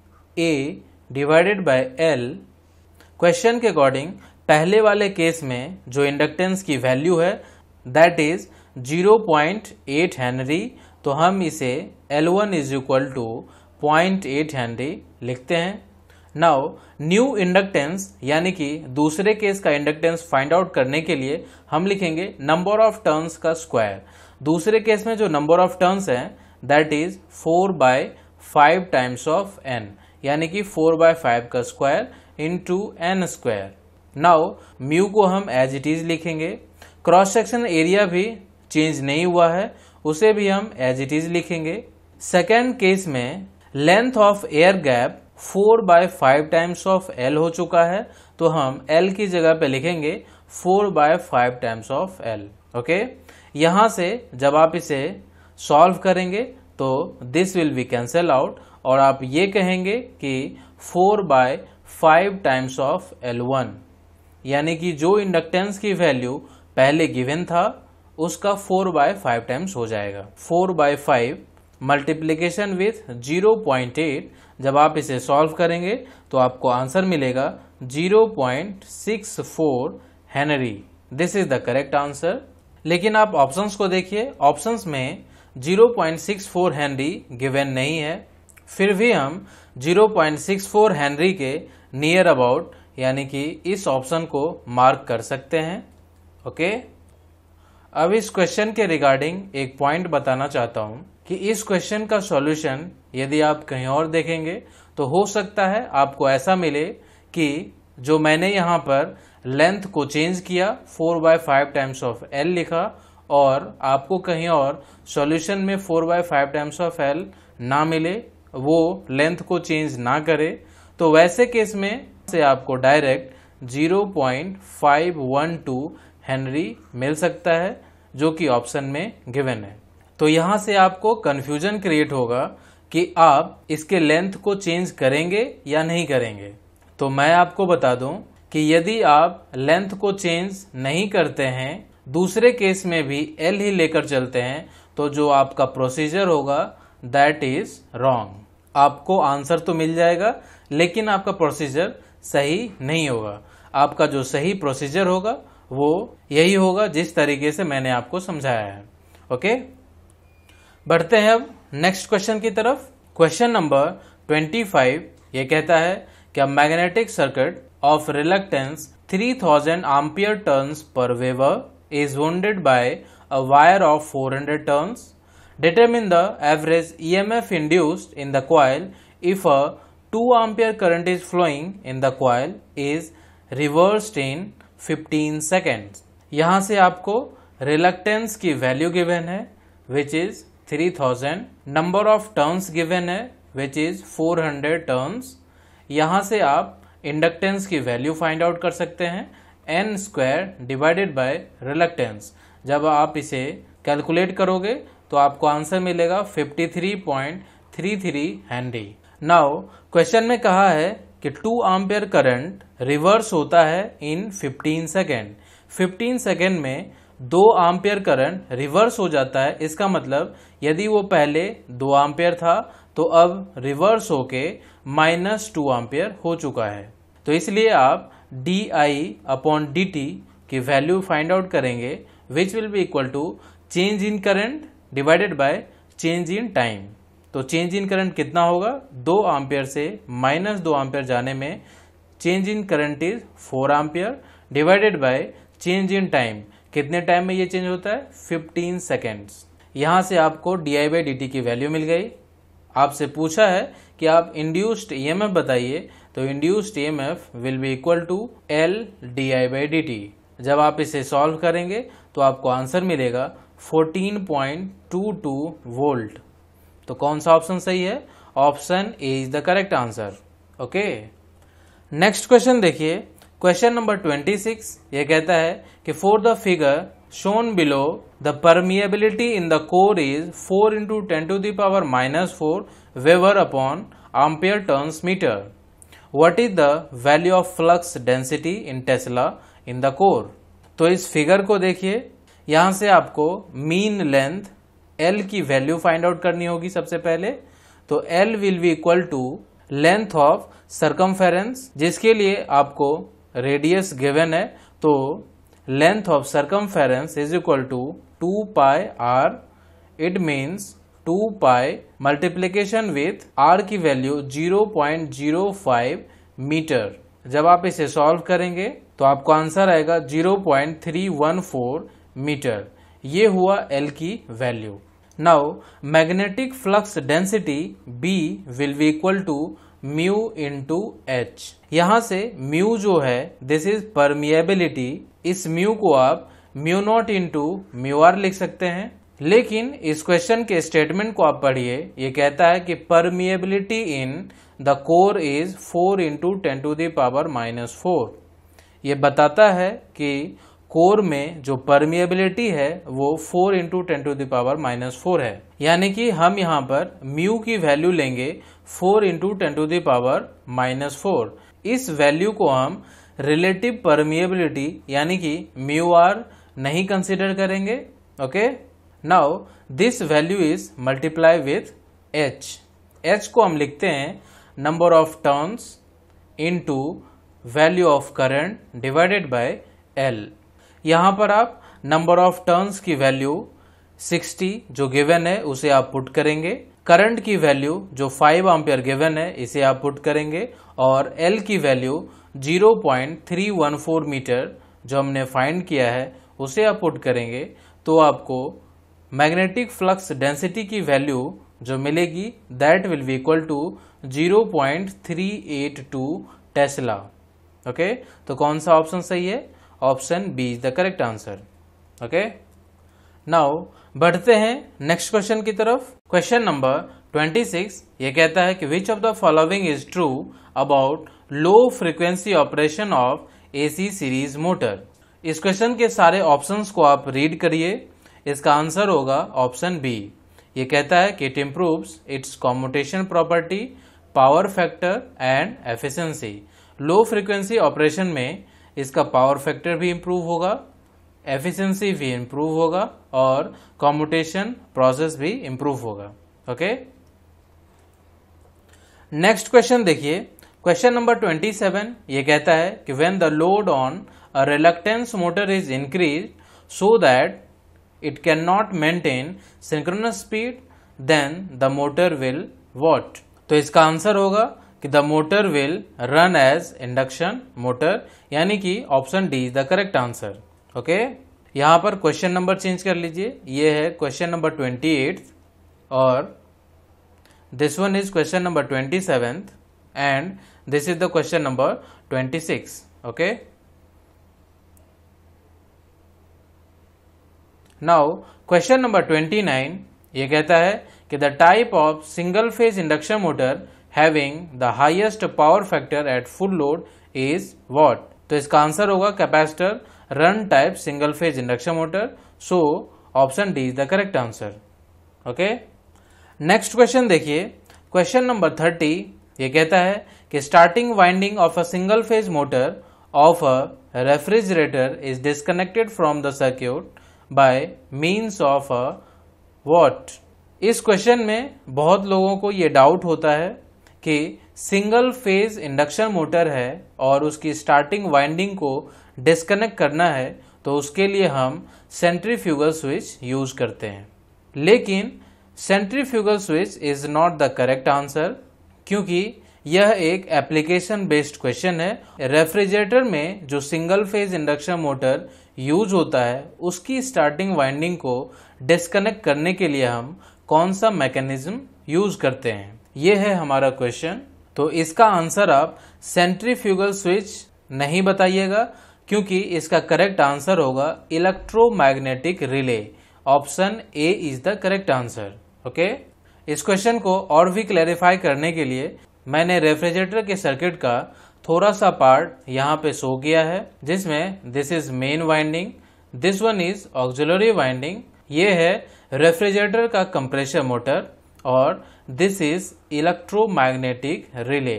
A divided by L। Question के अकॉर्डिंग पहले वाले केस में जो इंडक्टेंस की वैल्यू है that is zero point eight henry, तो हम इसे L one is equal to point eight henry लिखते हैं। नाउ न्यू इंडक्टेंस यानी कि दूसरे केस का इंडक्टेंस फाइंड आउट करने के लिए हम लिखेंगे नंबर ऑफ टर्न्स का स्क्वायर। दूसरे केस में जो नंबर ऑफ टर्न्स हैं that is four by five times of N, यानी कि फोर बाय फाइव का square into N square. Now mu को हम एज इट इज लिखेंगे, क्रॉस सेक्शन एरिया भी चेंज नहीं हुआ है, उसे भी हम एज इट इज लिखेंगे। सेकेंड केस में length of air gap four by five times of L हो चुका है, तो हम एल की जगह पे लिखेंगे four by five times of L. Okay, यहां से जब आप इसे सॉल्व करेंगे तो this will be cancel out और आप ये कहेंगे कि four by five times of L one, यानी कि जो इंडक्टेंस की वैल्यू पहले गिवन था उसका फोर बाय फाइव टाइम्स हो जाएगा। Four by five multiplication with zero point eight, जब आप इसे सॉल्व करेंगे तो आपको आंसर मिलेगा zero point six four henry. This is the correct answer. लेकिन आप ऑप्शंस को देखिए, ऑप्शंस में zero point six four henry given नहीं है, फिर भी हम zero point six four henry के नियर अबाउट यानी कि इस ऑप्शन को मार्क कर सकते हैं। ओके, अब इस क्वेश्चन के रिगार्डिंग एक पॉइंट बताना चाहता हूं कि इस क्वेश्चन का सॉल्यूशन यदि आप कहीं और देखेंगे तो हो सकता है आपको ऐसा मिले कि जो मैंने यहाँ पर लेंथ को चेंज किया four by five times of L लिखा और आपको कहीं और सॉल्यूशन में four by five times of L ना मिले, वो लेंथ को चेंज ना करे, तो वैसे केस में से आपको direct zero point five one two henry मिल सकता है, जो कि ऑप्शन में गिवन है। तो यहां से आपको कंफ्यूजन क्रिएट होगा कि आप इसके लेंथ को चेंज करेंगे या नहीं करेंगे। तो मैं आपको बता दूं कि यदि आप लेंथ को चेंज नहीं करते हैं, दूसरे केस में भी एल ही लेकर चलते हैं, तो जो आपका प्रोसीजर होगा दैट इज रॉन्ग। आपको आंसर तो मिल जाएगा लेकिन आपका प्रोसीजर सही नहीं होगा। आपका जो सही प्रोसीजर होगा वो यही होगा जिस तरीके से मैंने आपको समझाया है। ओके, बढ़ते हैं अब नेक्स्ट क्वेश्चन की तरफ। क्वेश्चन नंबर ट्वेंटी फाइव ये कहता है कि a magnetic circuit of reluctance three thousand ampere turns per Weber is wounded by a wire of four hundred turns. Determine the average E M F induced in the coil if a two ampere current is flowing in the coil is reversed in fifteen seconds. यहाँ से आपको reluctance की value given है which is three thousand, number of turns given है which is four hundred turns. यहाँ से आप inductance की वैल्यू फाइंड आउट कर सकते हैं, N square divided by reluctance. जब आप इसे कैलकुलेट करोगे तो आपको आंसर मिलेगा fifty three point three three henry. Now question में कहा है कि टू एम्पियर करंट रिवर्स होता है in fifteen second. Fifteen second में दो एम्पियर करंट रिवर्स हो जाता है। इसका मतलब यदि वो पहले दो एम्पियर था तो अब रिवर्स होके माइनस टू एम्पियर हो चुका है। तो इसलिए आप D I upon D T की वैल्यू फाइंड आउट करेंगे which will be equal to change in current divided by change in time. तो चेंज इन करंट कितना होगा, दो एम्पियर से माइनस दो एम्पियर जाने में change in current is four ampere divided by change in time. कितने टाइम में ये चेंज होता है, फिफ्टीन सेकेंड्स। यहां से आपको D I by D T की वैल्यू मिल गई। आपसे पूछा है कि आप इंड्यूस्ड ईएमएफ बताइए, तो induced EMF will be equal to L D I by D T. जब आप इसे सॉल्व करेंगे तो आपको आंसर मिलेगा fourteen point two two volt. तो कौन सा ऑप्शन सही है, option A is the correct answer. Okay, next question देखिए, क्वेश्चन नंबर ट्वेंटी सिक्स ये कहता है कि for the figure shown below the permeability in the core is four into ten to the power minus four Weber upon ampere turns meter. What is the value of flux density in Tesla in the core? तो इस figure को देखिए, यहां से आपको mean length L की value find out करनी होगी सबसे पहले। तो L will be equal to length of circumference, जिसके लिए आपको रेडियस गिवन है। तो length of circumference is equal to two pi r. It means two pi multiplication with r की value zero point zero five metre. जब आप इसे solve करेंगे तो आपको आंसर आएगा zero point three one four metre. ये हुआ L की value. Now magnetic flux density B will be equal to mu into H. यहां से म्यू जो है दिस इज परमिएबिलिटी। इस म्यू को आप mu naught into mu are लिख सकते हैं, लेकिन इस क्वेश्चन के स्टेटमेंट को आप पढ़िए। ये कहता है कि permeability in the core is four into ten to the power minus four. ये बताता है कि कोर में जो परमिएबिलिटी है वो four into ten to the power minus four है। यानी कि हम यहाँ पर म्यू की वैल्यू लेंगे four into ten to the power minus four. इस वैल्यू को हम रिलेटिव परमिएबिलिटी यानी कि म्यू आर नहीं कंसिडर करेंगे। Okay, now this value is multiply with H. H को हम लिखते हैं number of turns into value of current divided by L. यहां पर आप नंबर ऑफ टर्न्स की वैल्यू सिक्सटी जो गिवन है उसे आप पुट करेंगे, करंट की वैल्यू जो फाइव एम्पियर गिवन है इसे आप पुट करेंगे, और एल की value zero point three one four metre जो हमने फाइंड किया है उसे आप पुट करेंगे। तो आपको मैग्नेटिक फ्लक्स डेंसिटी की वैल्यू जो मिलेगी that will be equal to zero point three eight two tesla. Okay, तो कौन सा ऑप्शन सही है, option B is the correct answer. Okay, now बढ़ते हैं नेक्स्ट क्वेश्चन की तरफ। क्वेश्चन नंबर ट्वेंटी सिक्स ये कहता है कि which of the following is true about low frequency operation of AC series motor. इस क्वेश्चन के सारे ऑप्शंस को आप रीड करिए। इसका आंसर होगा ऑप्शन बी। ये कहता है कि it improves its commutation property, power factor and efficiency. Low frequency operation में इसका पावर फैक्टर भी इम्प्रूव होगा, एफिशिएंसी भी इम्प्रूव होगा और कॉम्यूटेशन प्रोसेस भी इम्प्रूव होगा। ओके, नेक्स्ट क्वेश्चन देखिए। क्वेश्चन नंबर ट्वेंटी सेवन ये कहता है कि when the load on a reluctance motor is increase so that it can not maintain synchronous speed then the motor will what. तो इसका answer होगा कि the motor will run as induction motor, यानी कि option D is the correct answer. Okay, यहां पर question number change कर लीजिए। ये है क्वेश्चन नंबर ट्वेंटी एट और this one is question number twenty seventh and this is the question number twenty six. Okay, now question number twenty nine ये कहता है कि the type of single phase induction motor having the highest power factor at full load is what. तो इसका answer होगा capacitor run type single phase induction motor. So option D is the correct answer. Okay, next question देखिए। Question number thirty ये कहता है कि starting winding of a single phase motor of a refrigerator is disconnected from the circuit by means of a what. इस question में बहुत लोगों को ये डाउट होता है कि सिंगल फेज इंडक्शन मोटर है और उसकी स्टार्टिंग वाइंडिंग को डिस्कनेक्ट करना है, तो उसके लिए हम सेंट्रीफ्यूगल स्विच यूज करते हैं। लेकिन centrifugal switch is not the correct answer, क्योंकि यह एक एप्लीकेशन बेस्ड क्वेश्चन है। रेफ्रिजरेटर में जो single phase induction motor use होता है उसकी स्टार्टिंग वाइंडिंग को डिस्कनेक्ट करने के लिए हम कौन सा मैकेनिज्म यूज करते हैं, ये है हमारा क्वेश्चन। तो इसका आंसर आप सेंट्रीफ्यूगल स्विच नहीं बताइएगा, क्योंकि इसका करेक्ट आंसर होगा electromagnetic relay. Option A is the correct answer. Okay, इस क्वेश्चन को और भी क्लैरिफाई करने के लिए मैंने रेफ्रिजरेटर के सर्किट का थोड़ा सा पार्ट यहाँ पे शो किया है, जिसमें this is main winding, this one is auxiliary winding, ये है रेफ्रिजरेटर का कंप्रेसर मोटर और this is electromagnetic relay.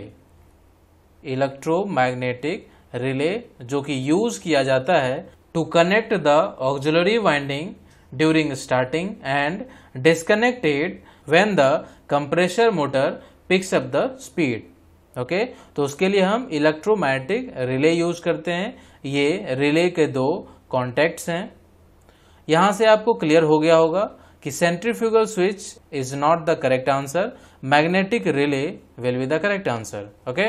Electromagnetic relay जो कि यूज किया जाता है to connect the auxiliary winding during starting and disconnected when the compressor motor picks up the speed. Okay, तो उसके लिए हम इलेक्ट्रोमैग्नेटिक रिले यूज करते हैं। ये रिले के दो कॉन्टैक्ट्स हैं। यहां से आपको क्लियर हो गया होगा कि centrifugal switch is not the correct answer, magnetic relay will be the correct answer. Okay,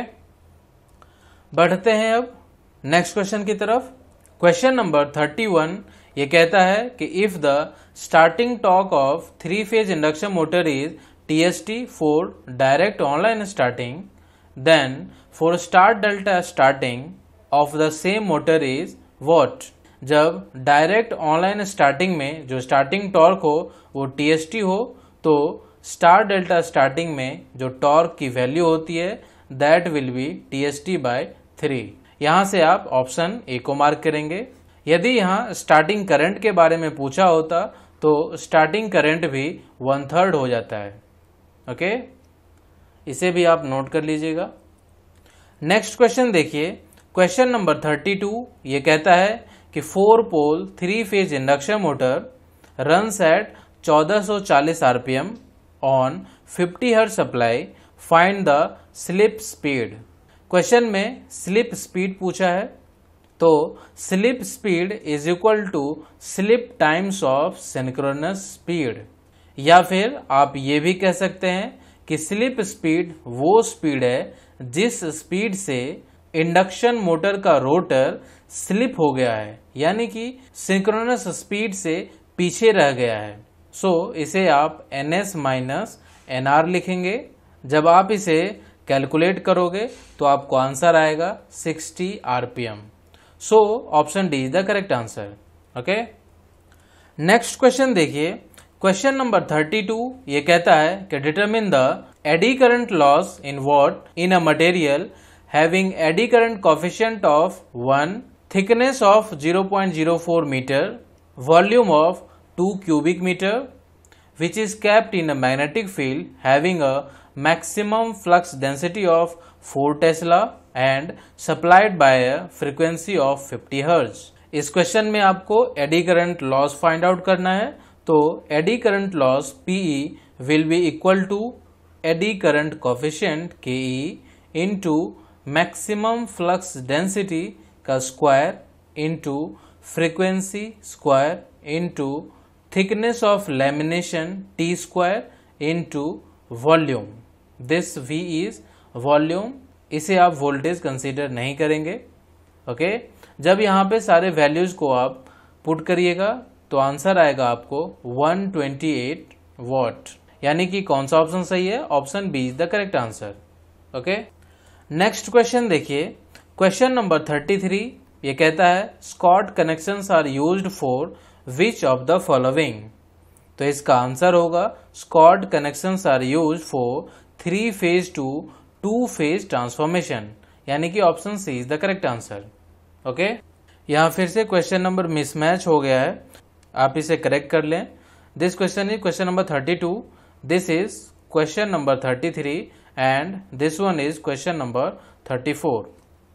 बढ़ते हैं अब नेक्स्ट क्वेश्चन की तरफ। क्वेश्चन नंबर थर्टी वन ये कहता है कि if the starting torque of three phase induction motor is T S T for direct online starting, then for start delta starting of the same motor is what. जब direct online starting में जो starting torque हो वो T S T हो, तो star delta starting में जो torque की वैल्यू होती है that will be T S T by three. यहां से आप ऑप्शन ए को मार्क करेंगे। यदि यहाँ स्टार्टिंग करंट के बारे में पूछा होता तो स्टार्टिंग करंट भी वन थर्ड हो जाता है। ओके, इसे भी आप नोट कर लीजिएगा। नेक्स्ट क्वेश्चन देखिए। क्वेश्चन नंबर थर्टी टू ये कहता है कि four pole three phase induction motor runs at चौदह सौ चालीस RPM on fifty hertz supply, find the slip speed. Question में स्लिप स्पीड पूछा है, तो slip speed is equal to slip times of synchronous speed, या फिर आप ये भी कह सकते हैं कि स्लिप स्पीड वो स्पीड है जिस स्पीड से इंडक्शन मोटर का रोटर स्लिप हो गया है, यानी कि सिंक्रोनस स्पीड से पीछे रह गया है। सो so, इसे आप N S minus N R लिखेंगे। जब आप इसे कैलकुलेट करोगे तो आपको आंसर आएगा sixty RPM. So option D is the correct answer. Okay, next question देखिए, क्वेश्चन नंबर थर्टी टू, ये कहता है कि determine the eddy current loss in watt in a material having eddy current coefficient of one, thickness of zero point zero four metre, volume of two cubic metre, which is kept in a magnetic field having a maximum flux density of four Tesla and supplied by a frequency of fifty hertz। इस question में आपको eddy current loss find out करना है। तो eddy current loss PE will be equal to eddy current coefficient KE into maximum flux density का square into frequency square into thickness of lamination T square into volume। this V is volume, इसे आप voltage consider नहीं करेंगे। Okay okay? जब यहाँ पे सारे values को आप पुट करिएगा तो आंसर आएगा आपको वन ट्वेंटी एट वॉट, यानी कि कौन सा ऑप्शन सही है? Option B is the correct answer. Okay, next question देखिए, क्वेश्चन नंबर थर्टी थ्री, ये कहता है Scott connections are used for which of the following. तो इसका आंसर होगा Scott connections are used for three phase to two phase transformation, यानी कि option C is the correct answer. Okay, यहाँ फिर से क्वेश्चन नंबर मिसमैच हो गया है, आप इसे करेक्ट कर लें। This question is question number thirty two, this is question number thirty three and this one is question number thirty four.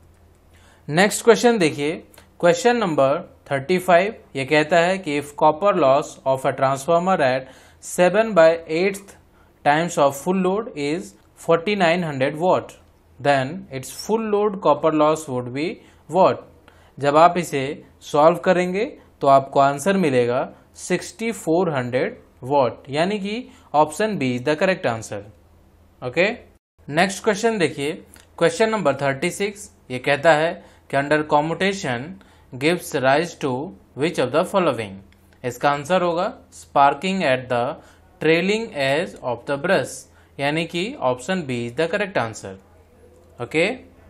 Next question देखिए, क्वेश्चन नंबर थर्टी फाइव, ये कहता है कि if copper loss of a transformer at seven by eighth times of full load is forty nine hundred watt, then its full load copper loss would be watt. जब आप इसे solve करेंगे तो आपको आंसर मिलेगा सिक्सटी फोर हंड्रेड वॉट, यानी कि option B is the correct answer. Okay, next question देखिए, क्वेश्चन नंबर थर्टी सिक्स, ये कहता है कि under commutation gives rise to which of the following. इसका आंसर होगा sparking at the trailing edge of the brush, यानी कि option B is the correct answer. Okay,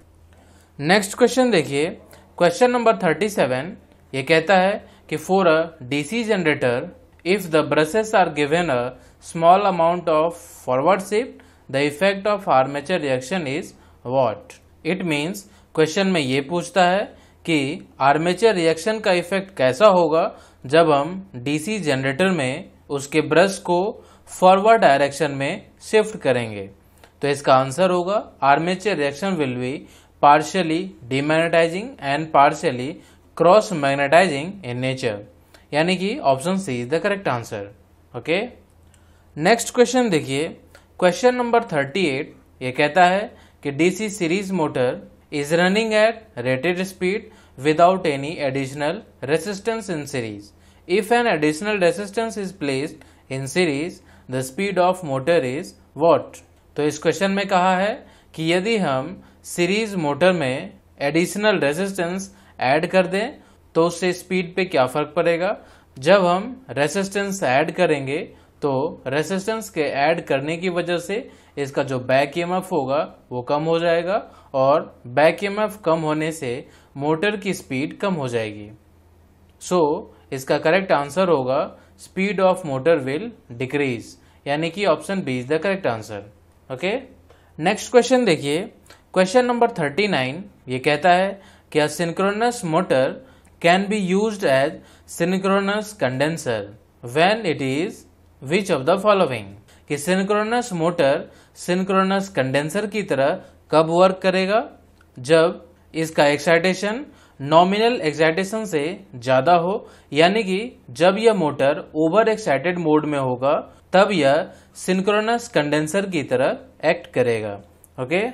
next question देखिए, question number thirty seven, ये कहता है कि for a DC generator if the brushes are given a small amount of forward shift the effect of armature reaction is what. It means question में ये पूछता है कि आर्मेचर रिएक्शन का इफेक्ट कैसा होगा जब हम डीसी जनरेटर में उसके ब्रश को फॉरवर्ड डायरेक्शन में शिफ्ट करेंगे। तो इसका आंसर होगा armature reaction will be partially demagnetising and partially cross magnetising in nature, यानी कि option C is the correct answer. Okay, next question देखिए, क्वेश्चन नंबर थर्टी एट, ये कहता है कि DC series motor is running at rated speed without any additional resistance in series. If an additional resistance is placed in series, the speed of motor is what? तो इस question में कहा है कि यदि हम सीरीज मोटर में additional resistance add कर दें तो उससे स्पीड पे क्या फर्क पड़ेगा। जब हम रेजिस्टेंस ऐड करेंगे तो रेजिस्टेंस के ऐड करने की वजह से इसका जो बैक ईएमएफ होगा वो कम हो जाएगा और बैक ईएमएफ कम होने से मोटर की स्पीड कम हो जाएगी। सो so, इसका करेक्ट आंसर होगा speed of motor will decrease, यानी कि option B is the correct answer. Okay, next question देखिए, क्वेश्चन नंबर थर्टी नाइन, ये कहता है कि a synchronous motor can be used as synchronous condenser when it is which of the following. कि synchronous motor synchronous condenser की तरह कब work करेगा? जब इसका एक्साइटेशन नॉमिनल एक्साइटेशन से ज्यादा हो, यानी कि जब यह मोटर ओवर एक्साइटेड मोड में होगा तब यह सिंक्रोनस कंडेंसर की तरह एक्ट करेगा। ओके,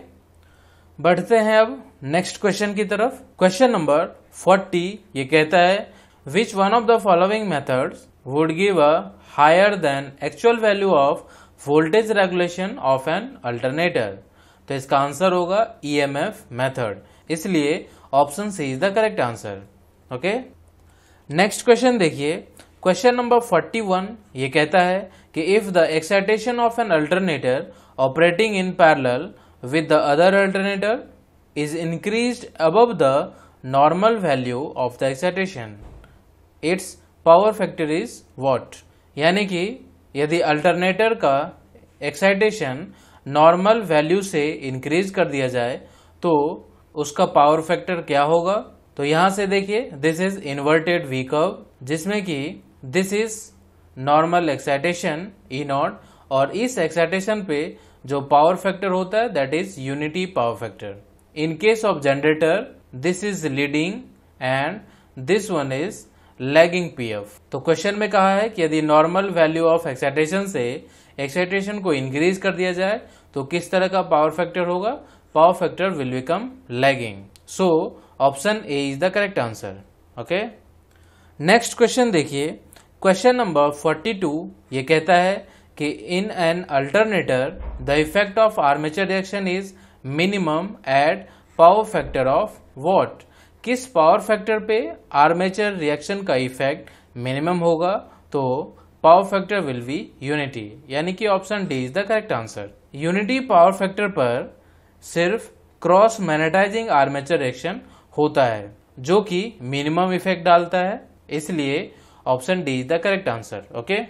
बढ़ते हैं अब नेक्स्ट क्वेश्चन की तरफ। क्वेश्चन नंबर फोर्टी, ये कहता है which one of the following methods would give a higher than actual value of voltage regulation of an alternator. तो इसका आंसर होगा ईएमएफ मेथड, इसलिए option C is the correct answer. Okay, next question देखिए, question number forty one, ये कहता है कि if the excitation of an alternator operating in parallel with the other alternator is increased above the normal value of the excitation, its power factor is what, यानी कि यदि alternator का excitation normal value से increase कर दिया जाए तो उसका पावर फैक्टर क्या होगा। तो यहां से देखिए, this is inverted V curve, जिसमें कि this is normal excitation E naught, और इस एक्साइटेशन पे जो पावर फैक्टर होता है that is unity power factor. In case of generator this is leading and this one is lagging PF. तो question में कहा है कि यदि नॉर्मल वैल्यू ऑफ एक्साइटेशन से एक्साइटेशन को इंक्रीज कर दिया जाए तो किस तरह का पावर फैक्टर होगा, power factor will become lagging. So option A is the correct answer. Okay, next question देखिए, क्वेश्चन नंबर फोर्टी टू, ये कहता है कि in an alternator the effect of armature reaction is minimum at power factor of what. किस power factor पे armature reaction का effect minimum होगा, तो power factor will be unity, यानी कि option D is the correct answer. Unity power factor पर सिर्फ cross magnetising armature reaction होता है जो कि मिनिमम इफेक्ट डालता है, इसलिए option D is the correct answer. Okay,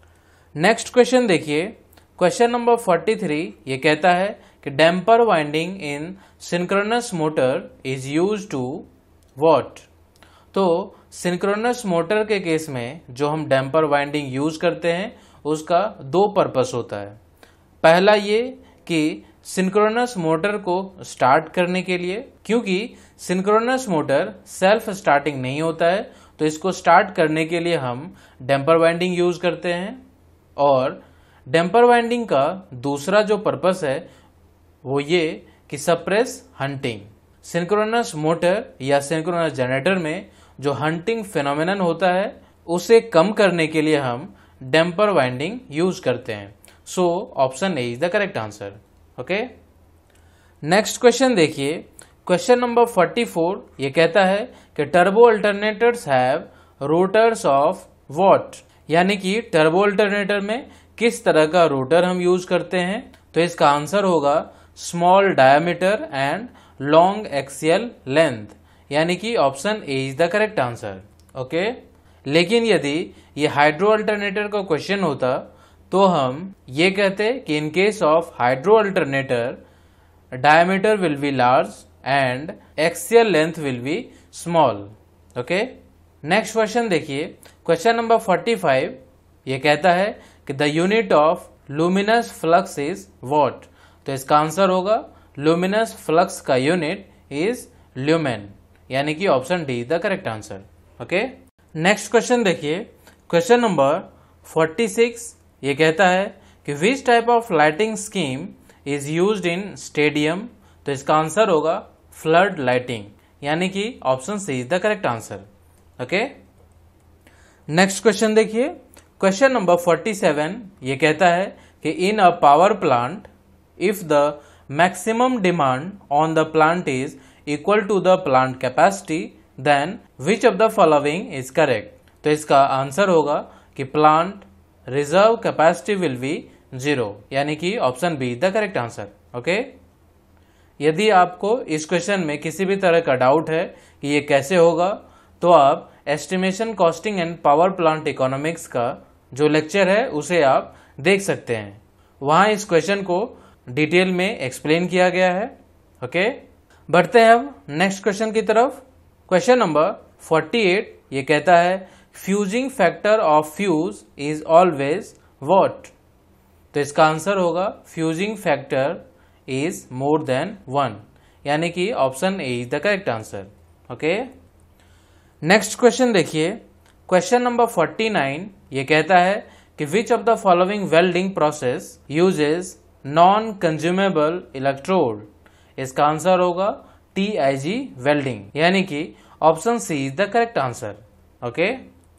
next question देखिए, क्वेश्चन नंबर फोर्टी थ्री, ये कहता है कि damper winding in synchronous motor is used to what. तो सिंक्रोनस मोटर के केस में जो हम डैम्पर वाइंडिंग यूज करते हैं उसका दो पर्पस होता है। पहला ये कि सिंक्रोनस मोटर को स्टार्ट करने के लिए, क्योंकि सिंक्रोनस मोटर सेल्फ स्टार्टिंग नहीं होता है, तो इसको स्टार्ट करने के लिए हम डैम्पर वाइंडिंग यूज करते हैं। और डैम्पर वाइंडिंग का दूसरा जो पर्पस है वो ये कि सप्रेस हंटिंग। सिंक्रोनस मोटर या सिंक्रोनस जनरेटर में जो हंटिंग फिनोमेनन होता है उसे कम करने के लिए हम डैम्पर वाइंडिंग यूज करते हैं। So option A is the correct answer. Okay, next question देखिए, क्वेश्चन नंबर फोर्टी फोर, ये कहता है कि turbo alternators have rotors of what, यानी कि टर्बो अल्टरनेटर में किस तरह का रोटर हम यूज करते हैं। तो इसका आंसर होगा small diameter and long axial length, यानी कि option A is the correct answer. Okay, लेकिन यदि ये हाइड्रो अल्टरनेटर का क्वेश्चन होता तो हम ये कहते कि in case of hydro alternator diameter will be large and axial length will be small. Okay, next question देखिए, क्वेश्चन नंबर फोर्टी फाइव, ये कहता है कि the unit of luminous flux is what. तो इसका आंसर होगा लुमिनस फ्लक्स का unit is lumen, यानी कि option D the correct answer. Okay, next question देखिए, क्वेश्चन नंबर फोर्टी सिक्स, ये कहता है कि which type of lighting scheme is used in stadium. तो इसका आंसर होगा फ्लड लाइटिंग, यानी कि option C is the correct answer. Okay, next question देखिए, क्वेश्चन नंबर फोर्टी सेवन, ये कहता है कि in a power plant if the maximum demand on the plant is equal to the plant capacity then which of the following is correct. तो इसका answer होगा कि plant reserve capacity will be zero, यानी कि option B the correct answer. Okay, यदि आपको इस question में किसी भी तरह का डाउट है कि ये कैसे होगा, तो आप estimation costing and power plant economics का जो लेक्चर है उसे आप देख सकते हैं, वहां इस क्वेश्चन को डिटेल में एक्सप्लेन किया गया है। ओके, बढ़ते हैं अब नेक्स्ट क्वेश्चन की तरफ। क्वेश्चन नंबर फोर्टी एट, ये कहता है fusing factor of fuse is always what. तो इसका आंसर होगा fusing factor is more than one, यानी कि option A is the correct answer. Okay, next question देखिए, क्वेश्चन नंबर फोर्टी नाइन, ये कहता है कि which of the following welding process uses non consumable electrode. इसका आंसर होगा टी आई जी वेल्डिंग, यानी कि option C is the correct answer. Okay,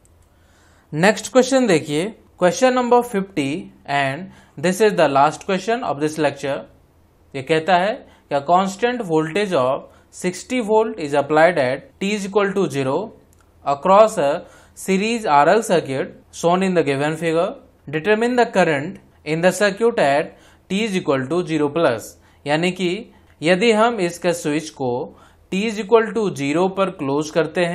next question देखिए, question number fifty and this is the last question of this lecture. ये कहता है कि constant voltage of sixty volt is applied at t is equal to zero across a series R L circuit shown in the given figure. Determine the current in the circuit at t is equal to zero plus. यानी कि यदि हम इसके switch को t is equal to zero पर close करते हैं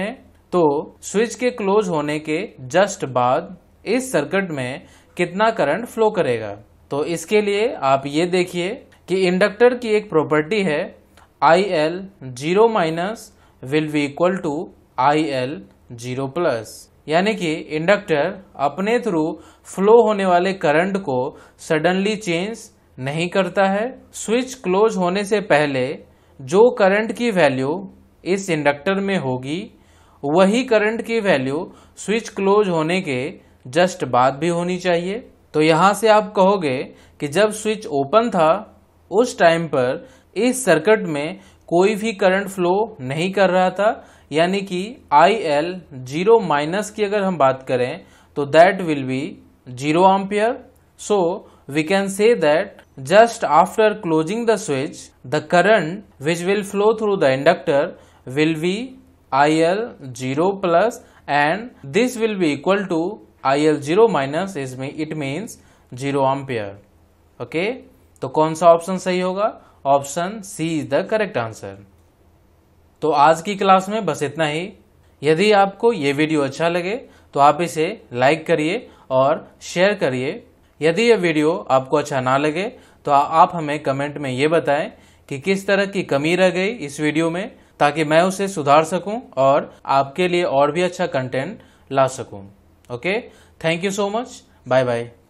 तो स्विच के क्लोज होने के जस्ट बाद इस सर्किट में कितना करंट फ्लो करेगा। तो इसके लिए आप ये देखिए कि इंडक्टर की एक प्रॉपर्टी है I L zero minus will be equal to I L zero plus, यानी कि इंडक्टर अपने थ्रू फ्लो होने वाले करंट को सडनली चेंज नहीं करता है। स्विच क्लोज होने से पहले जो करंट की वैल्यू इस इंडक्टर में होगी वही करंट की वैल्यू स्विच क्लोज होने के जस्ट बाद भी होनी चाहिए। तो यहां से आप कहोगे कि जब स्विच ओपन था उस टाइम पर इस सर्किट में कोई भी करंट फ्लो नहीं कर रहा था, यानी कि आई एल जीरो माइनस की अगर हम बात करें तो that will be zero ampere. So we can say that just after closing the switch the current which will flow through the inductor will be I L zero plus and this will be equal to I L zero minus is it means zero ampere। Okay, तो कौन सा option सही होगा? Option C is the correct answer. तो आज की class में बस इतना ही। यदि आपको ये वीडियो अच्छा लगे तो आप इसे लाइक करिए और शेयर करिए। यदि ये वीडियो आपको अच्छा ना लगे तो आप हमें कमेंट में ये बताएं कि किस तरह की कमी रह गई इस वीडियो में, ताकि मैं उसे सुधार सकूं और आपके लिए और भी अच्छा कंटेंट ला सकूं। Okay, thank you so much, bye bye.